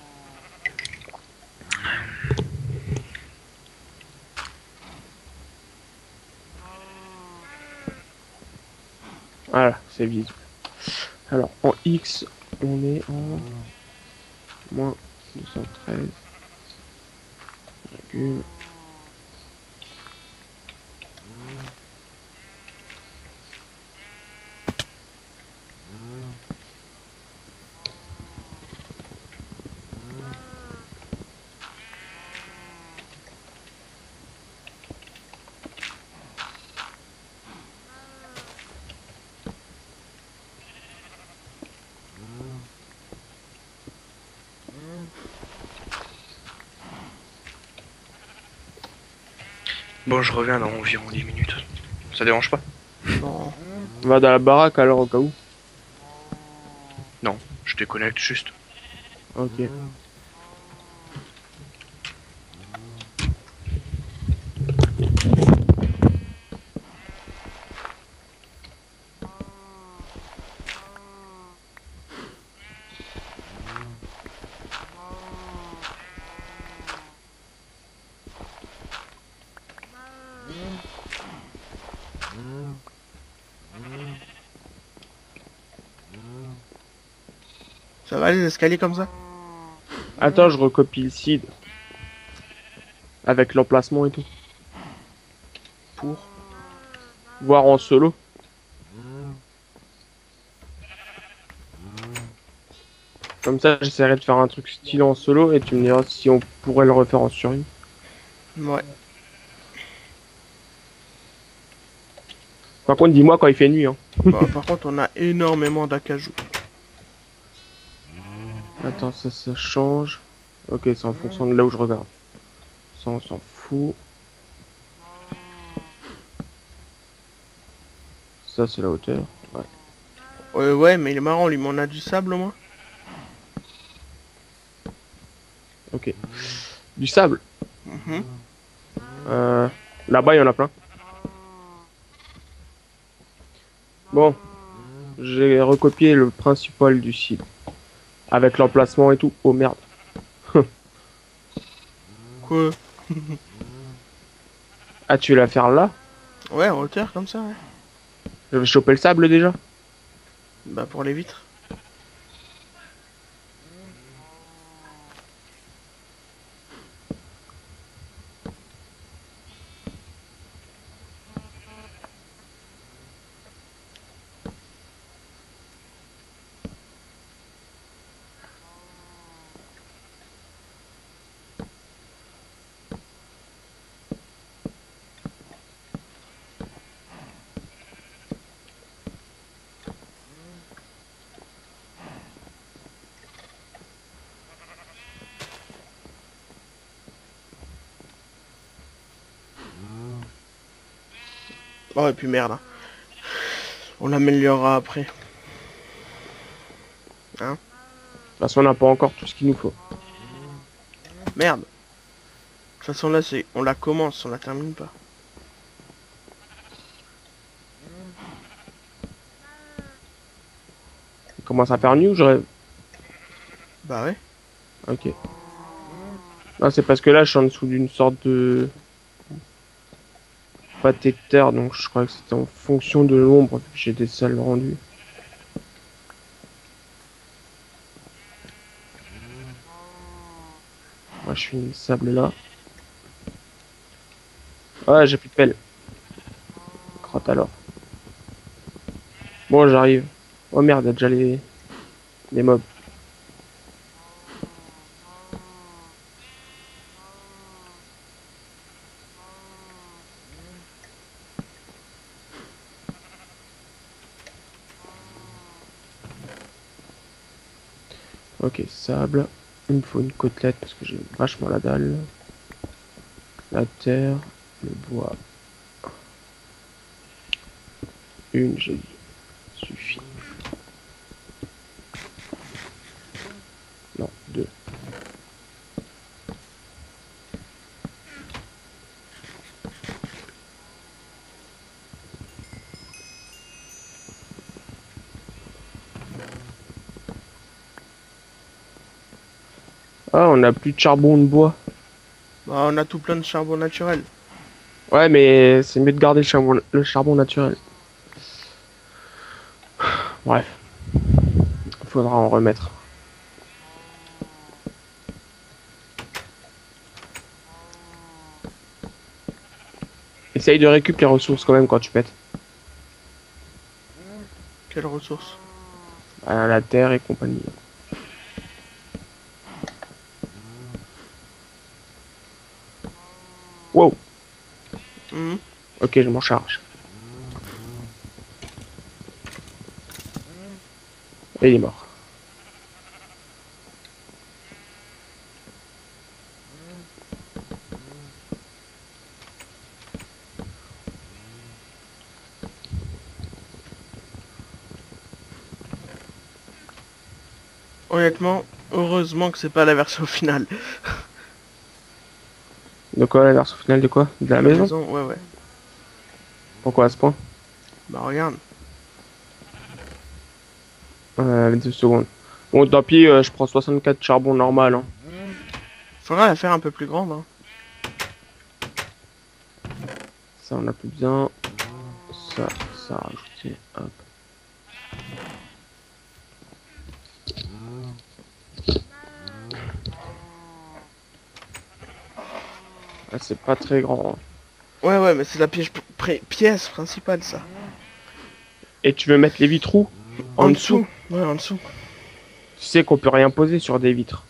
Voilà, c'est visible. Alors, en X, on est en moins deux cent treize. virgule. Bon, je reviens dans environ dix minutes. Ça dérange pas? Non. On va dans la baraque alors au cas où. Non, je déconnecte juste. Ok. Ça va les escaliers comme ça? Attends, je recopie le seed. Avec l'emplacement et tout. Pour. Voir en solo. Comme ça, j'essaierai de faire un truc stylé en solo et tu me diras si on pourrait le refaire en survie. Ouais. Par contre, dis-moi quand il fait nuit. Hein. Bah, par contre, on a énormément d'acajou. Attends, ça, ça change. Ok, c'est en fonction de là où je regarde. Ça, on s'en fout. Ça, c'est la hauteur. Ouais. Ouais, ouais, mais il est marrant, lui, mais on a du sable au moins. Ok. Du sable. Mhm. Euh, Là-bas, il y en a plein. Bon, j'ai recopié le principal du site. Avec l'emplacement et tout. Oh merde. Quoi? Ah, tu veux la faire là? Ouais, en hauteur, comme ça, ouais. Je vais choper le sable déjà? Bah, pour les vitres. Oh, et puis merde. Hein. On l'améliorera après. Hein? De toute façon, on n'a pas encore tout ce qu'il nous faut. Merde. De toute façon, là, c'est, on la commence, on la termine pas. Il commence à faire nuit ou je rêve? Bah ouais. Ok. Non, c'est parce que là, je suis en dessous d'une sorte de... pâté de terre, donc je crois que c'était en fonction de l'ombre que j'ai des salles rendues. Moi, je suis le sable là. Ouais, j'ai plus de pelle. Crotte alors. Bon, j'arrive. Oh merde, il y a déjà les... les mobs. Ok, sable. Il me faut une côtelette parce que j'ai vachement la dalle. La terre, le bois. Une, j'ai dit. Suffit. Non, deux. Ah, on a plus de charbon de bois. Bah, on a tout plein de charbon naturel. Ouais, mais c'est mieux de garder le charbon, le charbon naturel. Bref. Faudra en remettre. Essaye de récupérer les ressources quand même quand tu pètes. Quelle ressource? À la terre et compagnie. Wow. Mhm. Ok, je m'en charge. Et il est mort. Honnêtement, heureusement que c'est pas la version finale. De quoi la version finale de quoi? De la maison? Ouais, ouais. Pourquoi à ce point? Bah, regarde. Euh, deux secondes. Bon, tant pis, euh, je prends soixante-quatre charbon normal. Hein. Faudra la faire un peu plus grande, hein. Ça, on a plus besoin. Ça, ça a rajouté. Hop. Ah, c'est pas très grand. Hein. Ouais, ouais, mais c'est la pièce, pré- pièce principale, ça. Et tu veux mettre les vitres où? En, En dessous. dessous. Ouais, en dessous. Tu sais qu'on peut rien poser sur des vitres.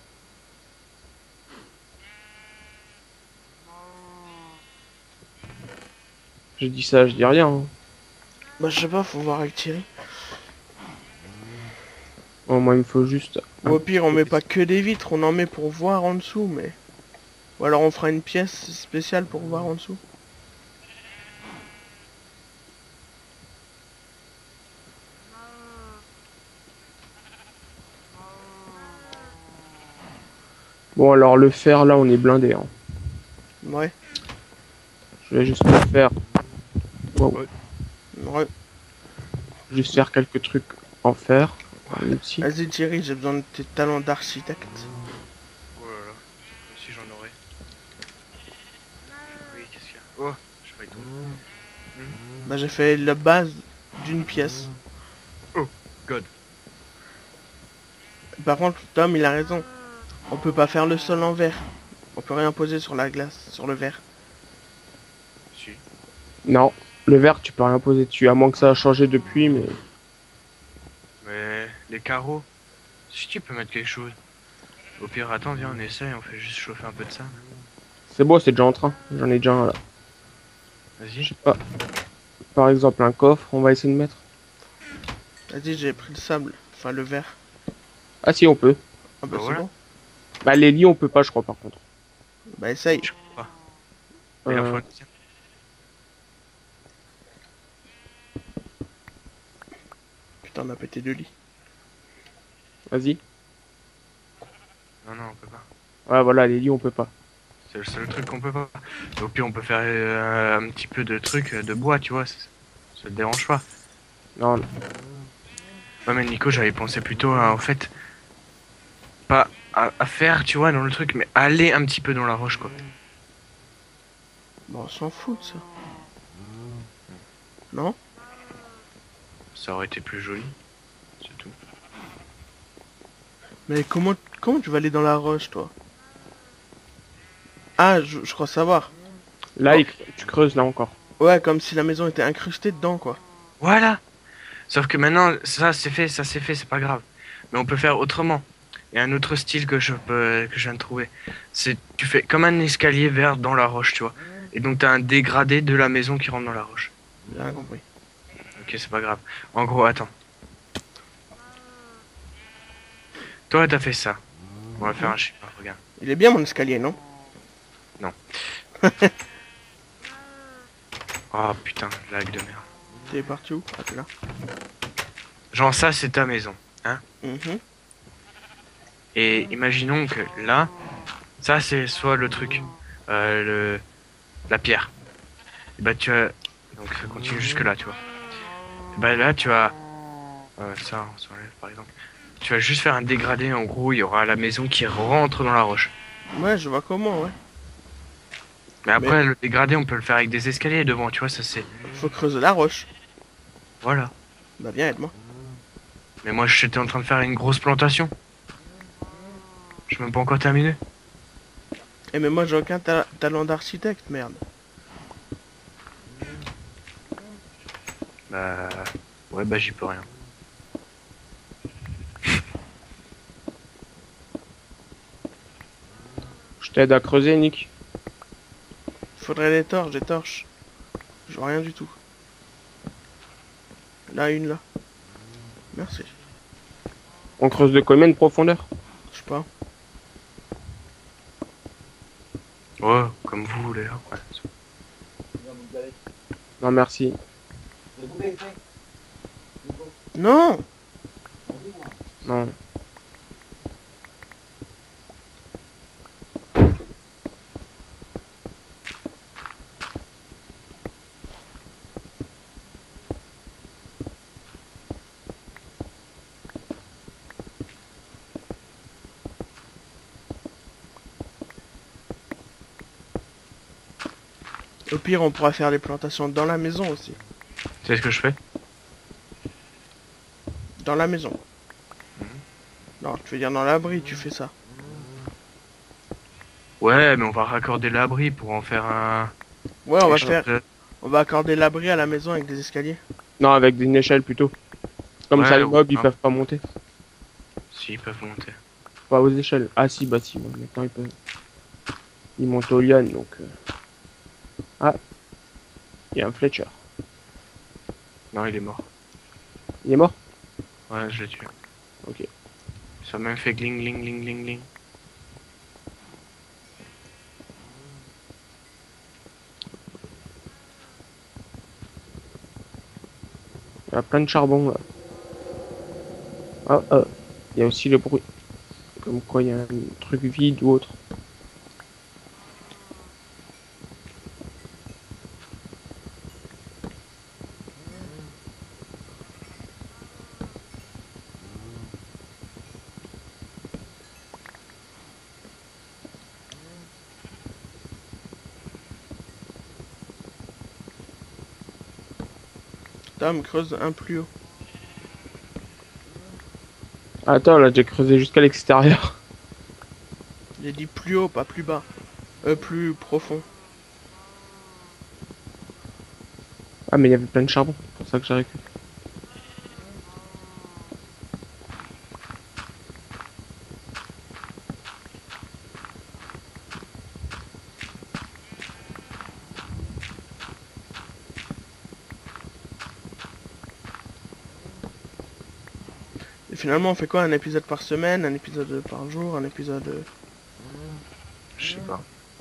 Je dis ça, je dis rien. Hein. Bah, je sais pas, faut voir avec Thierry. Bon, moi, il me faut juste... Ou au pire, on met pas que des vitres, on en met pour voir en dessous, mais... Ou alors on fera une pièce spéciale pour voir en dessous. Bon, alors, le fer, là, on est blindé. Hein. Ouais. Je vais juste le faire. Wow. Ouais. Juste faire quelques trucs en fer. Un outil. Vas-y Thierry, j'ai besoin de tes talents d'architecte. Oh là là, comme si j'en aurais. Oui, qu'est-ce qu'il y a? Oh, je vais tomber. Bah j'ai fait la base d'une pièce. Oh, God. Par contre, Tom, il a raison. On peut pas faire le sol en verre. On peut rien poser sur la glace, sur le verre. Si. Non, le verre, tu peux rien poser dessus. À moins que ça a changé depuis, mais... Mais les carreaux, si tu peux mettre quelque chose. Au pire, attends, viens, on essaye, on fait juste chauffer un peu de ça. C'est beau, c'est déjà en train. J'en ai déjà un, là. Je Vas-y. sais pas. Par exemple, un coffre, on va essayer de mettre. Vas-y, j'ai pris le sable. Enfin, le verre. Ah si, on peut. Ah bah Bah c'est voilà. bon. Bah les lits, on peut pas, je crois, par contre. Bah essaye. Je crois pas. Et la Euh, fois, Putain, on a pété deux lits. Vas-y. non, non, on peut pas. Ouais, voilà, les lits, on peut pas. C'est le seul truc qu'on peut pas. Au pire, on peut faire euh, un petit peu de trucs de bois, tu vois. Ça, ça te dérange pas. Non, non. Ouais, mais Nico, j'avais pensé plutôt à, en fait, pas à, à faire, tu vois, dans le truc, mais aller un petit peu dans la roche, quoi. Bon, on s'en fout de ça. Non? Ça aurait été plus joli. C'est tout. Mais comment, comment tu vas aller dans la roche, toi? Ah, je, je crois savoir. Là, Oh. il- tu creuses, là, encore. Ouais, comme si la maison était incrustée dedans, quoi. Voilà! Sauf que maintenant, ça c'est fait, ça c'est fait, c'est pas grave. Mais on peut faire autrement. Il y a un autre style que je peux, que je viens de trouver. C'est, tu fais comme un escalier vert dans la roche, tu vois. Et donc t'as un dégradé de la maison qui rentre dans la roche. J'ai rien compris. Ok, c'est pas grave. En gros, attends. Toi, t'as fait ça. On va faire un schéma, regarde. Il est bien mon escalier, non? Oh putain, lag de merde. T'es parti où? Ah, t'es là. Genre ça, c'est ta maison. Hein. Mhm. Et imaginons que là, ça c'est soit le truc, euh, le, la pierre. Et bah tu as, donc ça continue jusque là, tu vois. Et bah là tu as, euh, ça on s'enlève par exemple. Tu vas juste faire un dégradé, en gros il y aura la maison qui rentre dans la roche. Ouais, je vois comment, ouais. Mais Mais après le dégradé on peut le faire avec des escaliers devant, tu vois, ça c'est, faut creuser la roche. voilà. Bah viens, aide-moi. Mais moi j'étais en train de faire une grosse plantation. Je suis même pas encore terminé. Eh mais moi j'ai aucun ta- talent d'architecte, merde. Bah, ouais bah j'y peux rien. Je t'aide à creuser, Nick. Faudrait des torches, des torches. Je vois rien du tout. Là, une là. Merci. On creuse de combien de profondeur? Je sais pas. Ouais, comme vous voulez. Hein. Ouais. Non, merci. Non! Non. Au pire, on pourra faire les plantations dans la maison aussi. C'est ce que je fais? Dans la maison. Non, tu veux dire dans l'abri, tu fais ça. Ouais, mais on va raccorder l'abri pour en faire un... Ouais, on va quelque faire... chose de- On va accorder l'abri à la maison avec des escaliers. Non, avec une échelle plutôt. Comme Ouais, ça, les ou- mobs, ils hein. peuvent pas monter. Si, ils peuvent monter. Pas aux échelles. Ah si, bah si, ouais, maintenant ils peuvent. Ils montent aux lianes, donc... euh. Ah. Il y a un Fletcher. Non, il est mort. Il est mort? Ouais, je l'ai tué. Ok. Ça m'a même fait gling, gling, gling, gling, gling. Il y a plein de charbon, là. Ah, ah. Il y a aussi le bruit. Comme quoi, il y a un truc vide ou autre. Tom, creuse un plus haut. Attends, là, j'ai creusé jusqu'à l'extérieur. J'ai dit plus haut, pas plus bas. Euh, plus profond. Ah, mais il y avait plein de charbon. C'est pour ça que j'ai récupéré. Et finalement, on fait quoi? Un épisode par semaine, un épisode par jour, un épisode... euh, Je sais pas.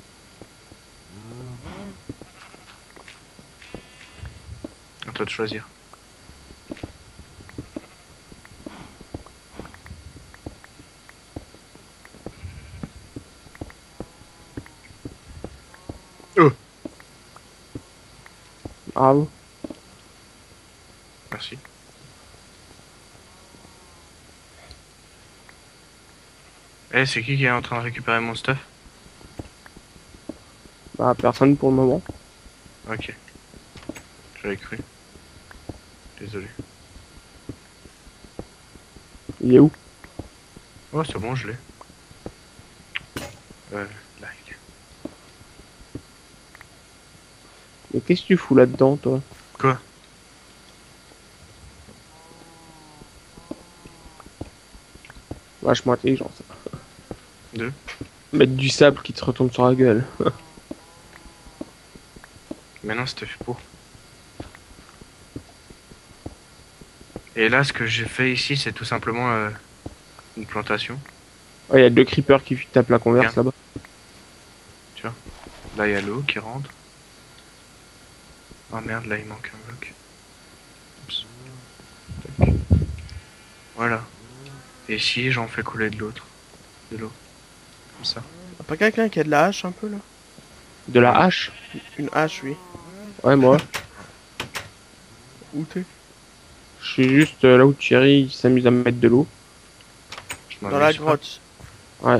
À toi de choisir. Bravo. Merci. Eh, c'est qui qui est en train de récupérer mon stuff? Bah, personne pour le moment. Ok. J'avais cru. Désolé. Il est où? Oh, c'est bon, je l'ai. Euh, là, il est. Mais qu'est-ce que tu fous là-dedans, toi? Quoi? Vachement intelligent, ça. Deux. Mettre du sable qui te retombe sur la gueule. Mais non, c'était fait pour. Et là, ce que j'ai fait ici, c'est tout simplement euh, une plantation. Ouais, il y a deux creepers qui tapent la converse Bien. là-bas. Là, il y a l'eau qui rentre. Oh merde, là, il manque un bloc. Voilà. Et ici, j'en fais couler de l'autre. De l'eau. Comme ça. Y'a pas quelqu'un qui a de la hache un peu là? De la Non. hache? Une hache, oui. Ouais, moi. Où t'es? Je suis juste euh, là où Thierry il s'amuse à me mettre de l'eau. Je Dans la m'amuse pas. grotte. Ouais.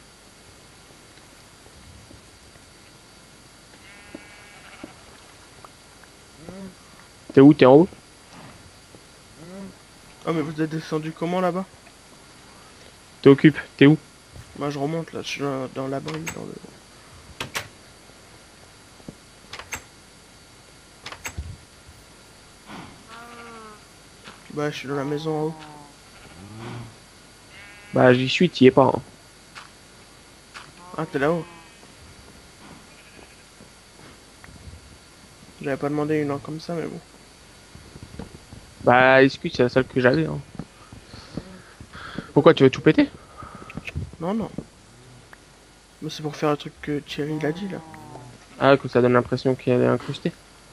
T'es où? T'es en haut? Oh, mais vous êtes descendu comment là-bas? T'occupes? T'es où? Moi je remonte là, je suis dans, dans l'abri. Dans le... Bah, je suis dans la maison en haut. Bah, j'y suis, t'y es pas. Hein. Ah, t'es là-haut. J'avais pas demandé une heure comme ça, mais bon. Bah, excuse, c'est la seule que j'avais. Hein. Pourquoi tu veux tout péter? Non, non. Mais c'est pour faire le truc que Thierry il a dit là. Ah, que ça donne l'impression qu'elle est incrustée.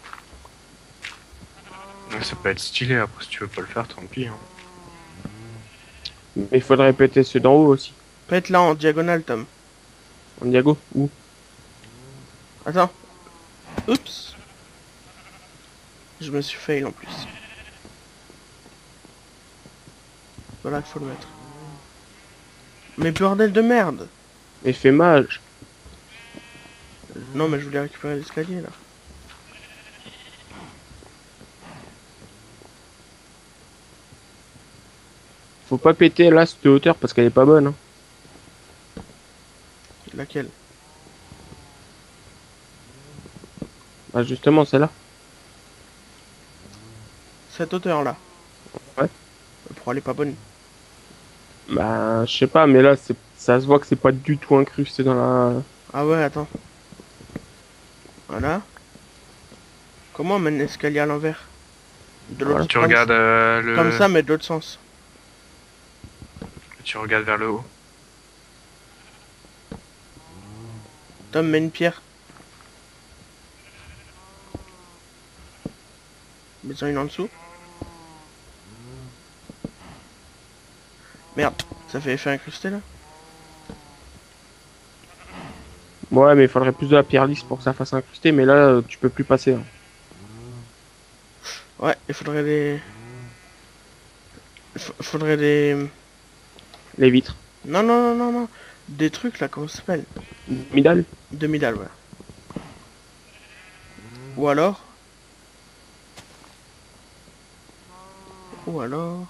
Ouais, ça peut être stylé. Après, si tu veux pas le faire, tant pis. Hein. Mais il faudrait péter ceux d'en haut aussi. Pète là en diagonale, Tom. En diago? Où? Attends. Oups. Je me suis fail en plus. Voilà qu'il faut le mettre. Mais bordel de merde. Mais fais mage. Non, mais je voulais récupérer l'escalier là. Faut pas péter là cette hauteur parce qu'elle est pas bonne. Hein. Laquelle? Bah, justement, celle-là. Cette hauteur là. Ouais. Pour elle est pas bonne. Bah, je sais pas, mais là, c'est, ça se voit que c'est pas du tout incrusté dans la. Ah ouais, attends. Voilà. Comment on mène l'escalier à l'envers? De l'autre Voilà. Tu comme- regardes euh, le. Comme ça, mais de l'autre sens. Tu regardes vers le haut. Tom, met une pierre. Mets-en une en dessous. Merde, ça fait effet incrusté là. Ouais, mais il faudrait plus de la pierre lisse pour que ça fasse incruster, mais là, euh, tu peux plus passer. Hein. Ouais, il faudrait des... Il fa- faudrait des... Les vitres. Non, non, non, non, non. Des trucs là, comment ça s'appelle? Midal. Demi-dalle, ouais. Ou alors... Ou alors...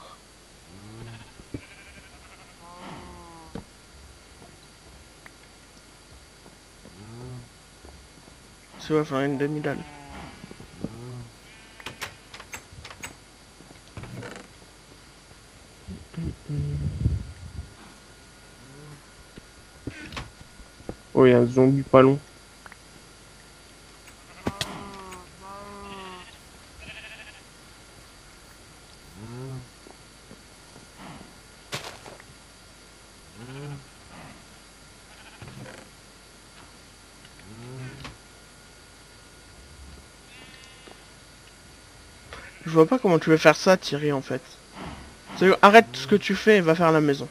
C'est ouais, faudrait une demi-dalle. Oh, il y a un zombie pas long. Je vois pas comment tu veux faire ça, Thierry, en fait. Sérieux, arrête ce que tu fais et va faire à la maison.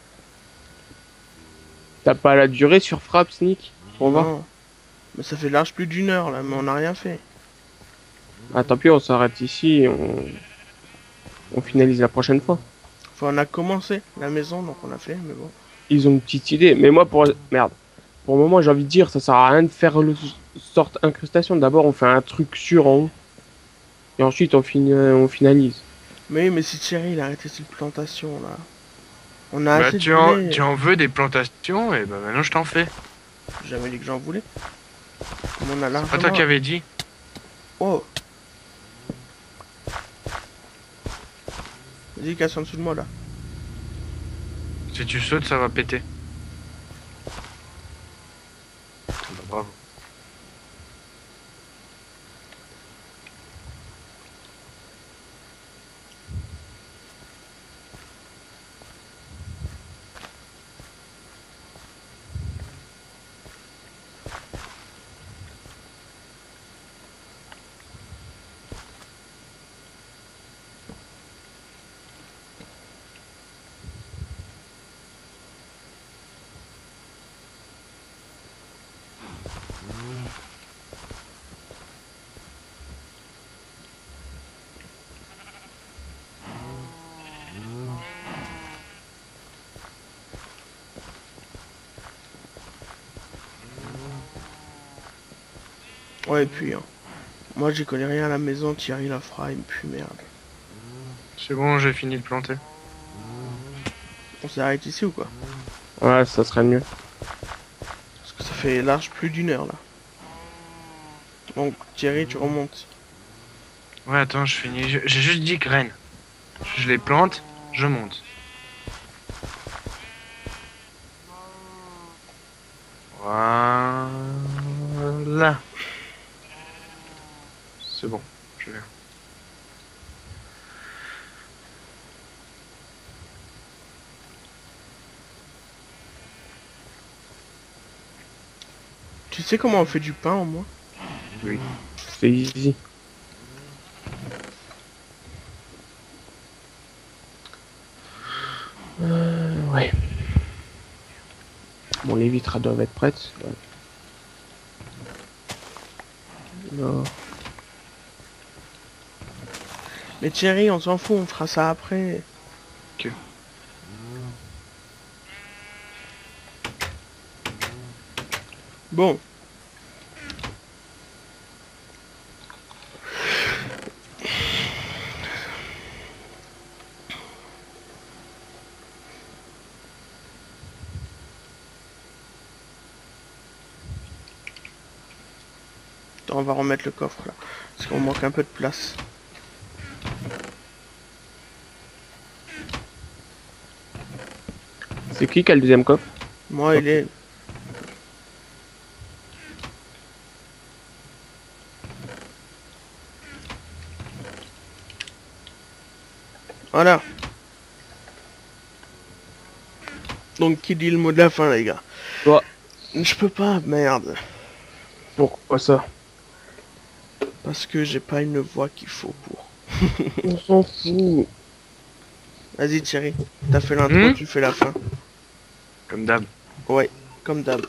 T'as pas la durée sur frappe, Sneak? Pour voir? Non. Mais ça fait large plus d'une heure là, mais on n'a rien fait. Ah, tant pis, on s'arrête ici et on... on finalise la prochaine fois. Enfin, on a commencé la maison, donc on a fait, mais bon. Ils ont une petite idée, mais moi, pour. Merde. Pour le moment, j'ai envie de dire, ça sert à rien de faire le sorte incrustation. D'abord, on fait un truc sûr en haut. Et ensuite, on, fin... on finalise. Mais oui, mais si Thierry il a arrêté cette plantation là. On a Bah, assez tu de en, blé. tu en veux des plantations, et bah maintenant je t'en fais. J'ai jamais dit que j'en voulais. Mais on a C'est pas largement... toi qui avais dit. Oh. Vas-y, casse en dessous de moi là. Si tu sautes, ça va péter. Bah, bravo. Ouais, et puis, hein, moi j'y connais rien à la maison, Thierry la fera, et puis merde. C'est bon, j'ai fini de planter. On s'arrête ici ou quoi? Ouais, ça serait mieux. Parce que ça fait large plus d'une heure là. Donc Thierry, tu remontes. Ouais, attends, je finis. Je- J'ai juste dit graines. Je les plante, je monte. Voilà. C'est bon, je viens. Tu sais comment on fait du pain au moins? Oui. C'est easy. Euh, ouais. Bon, les vitres doivent être prêtes. Ouais. Non. Mais Thierry, on s'en fout, on fera ça après. Ok. Bon. Attends, on va remettre le coffre là. Parce qu'on manque un peu de place. C'est qui qui a le deuxième coffre? Moi, il est... Voilà. Donc, qui dit le mot de la fin, les gars? Toi. Je peux pas, merde. Pourquoi ça? Parce que j'ai pas une voix qu'il faut pour. On s'en fout. Vas-y, Thierry. T'as fait l'intro, Hmm tu fais la fin. Comme d'hab. Ouais, comme d'hab.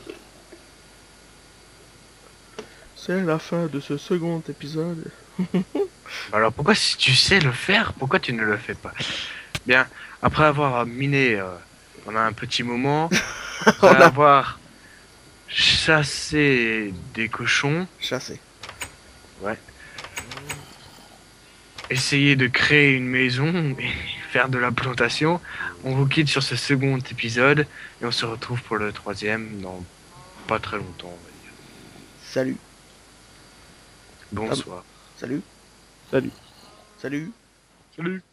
C'est la fin de ce second épisode. Alors pourquoi si tu sais le faire, pourquoi tu ne le fais pas? Bien, après avoir miné euh, pendant un petit moment, On après a avoir chassé des cochons, chassé. ouais, essayé de créer une maison et faire de la plantation, on vous quitte sur ce second épisode et on se retrouve pour le troisième dans pas très longtemps, on va dire. Salut. Bonsoir. Salut. Salut. Salut. Salut.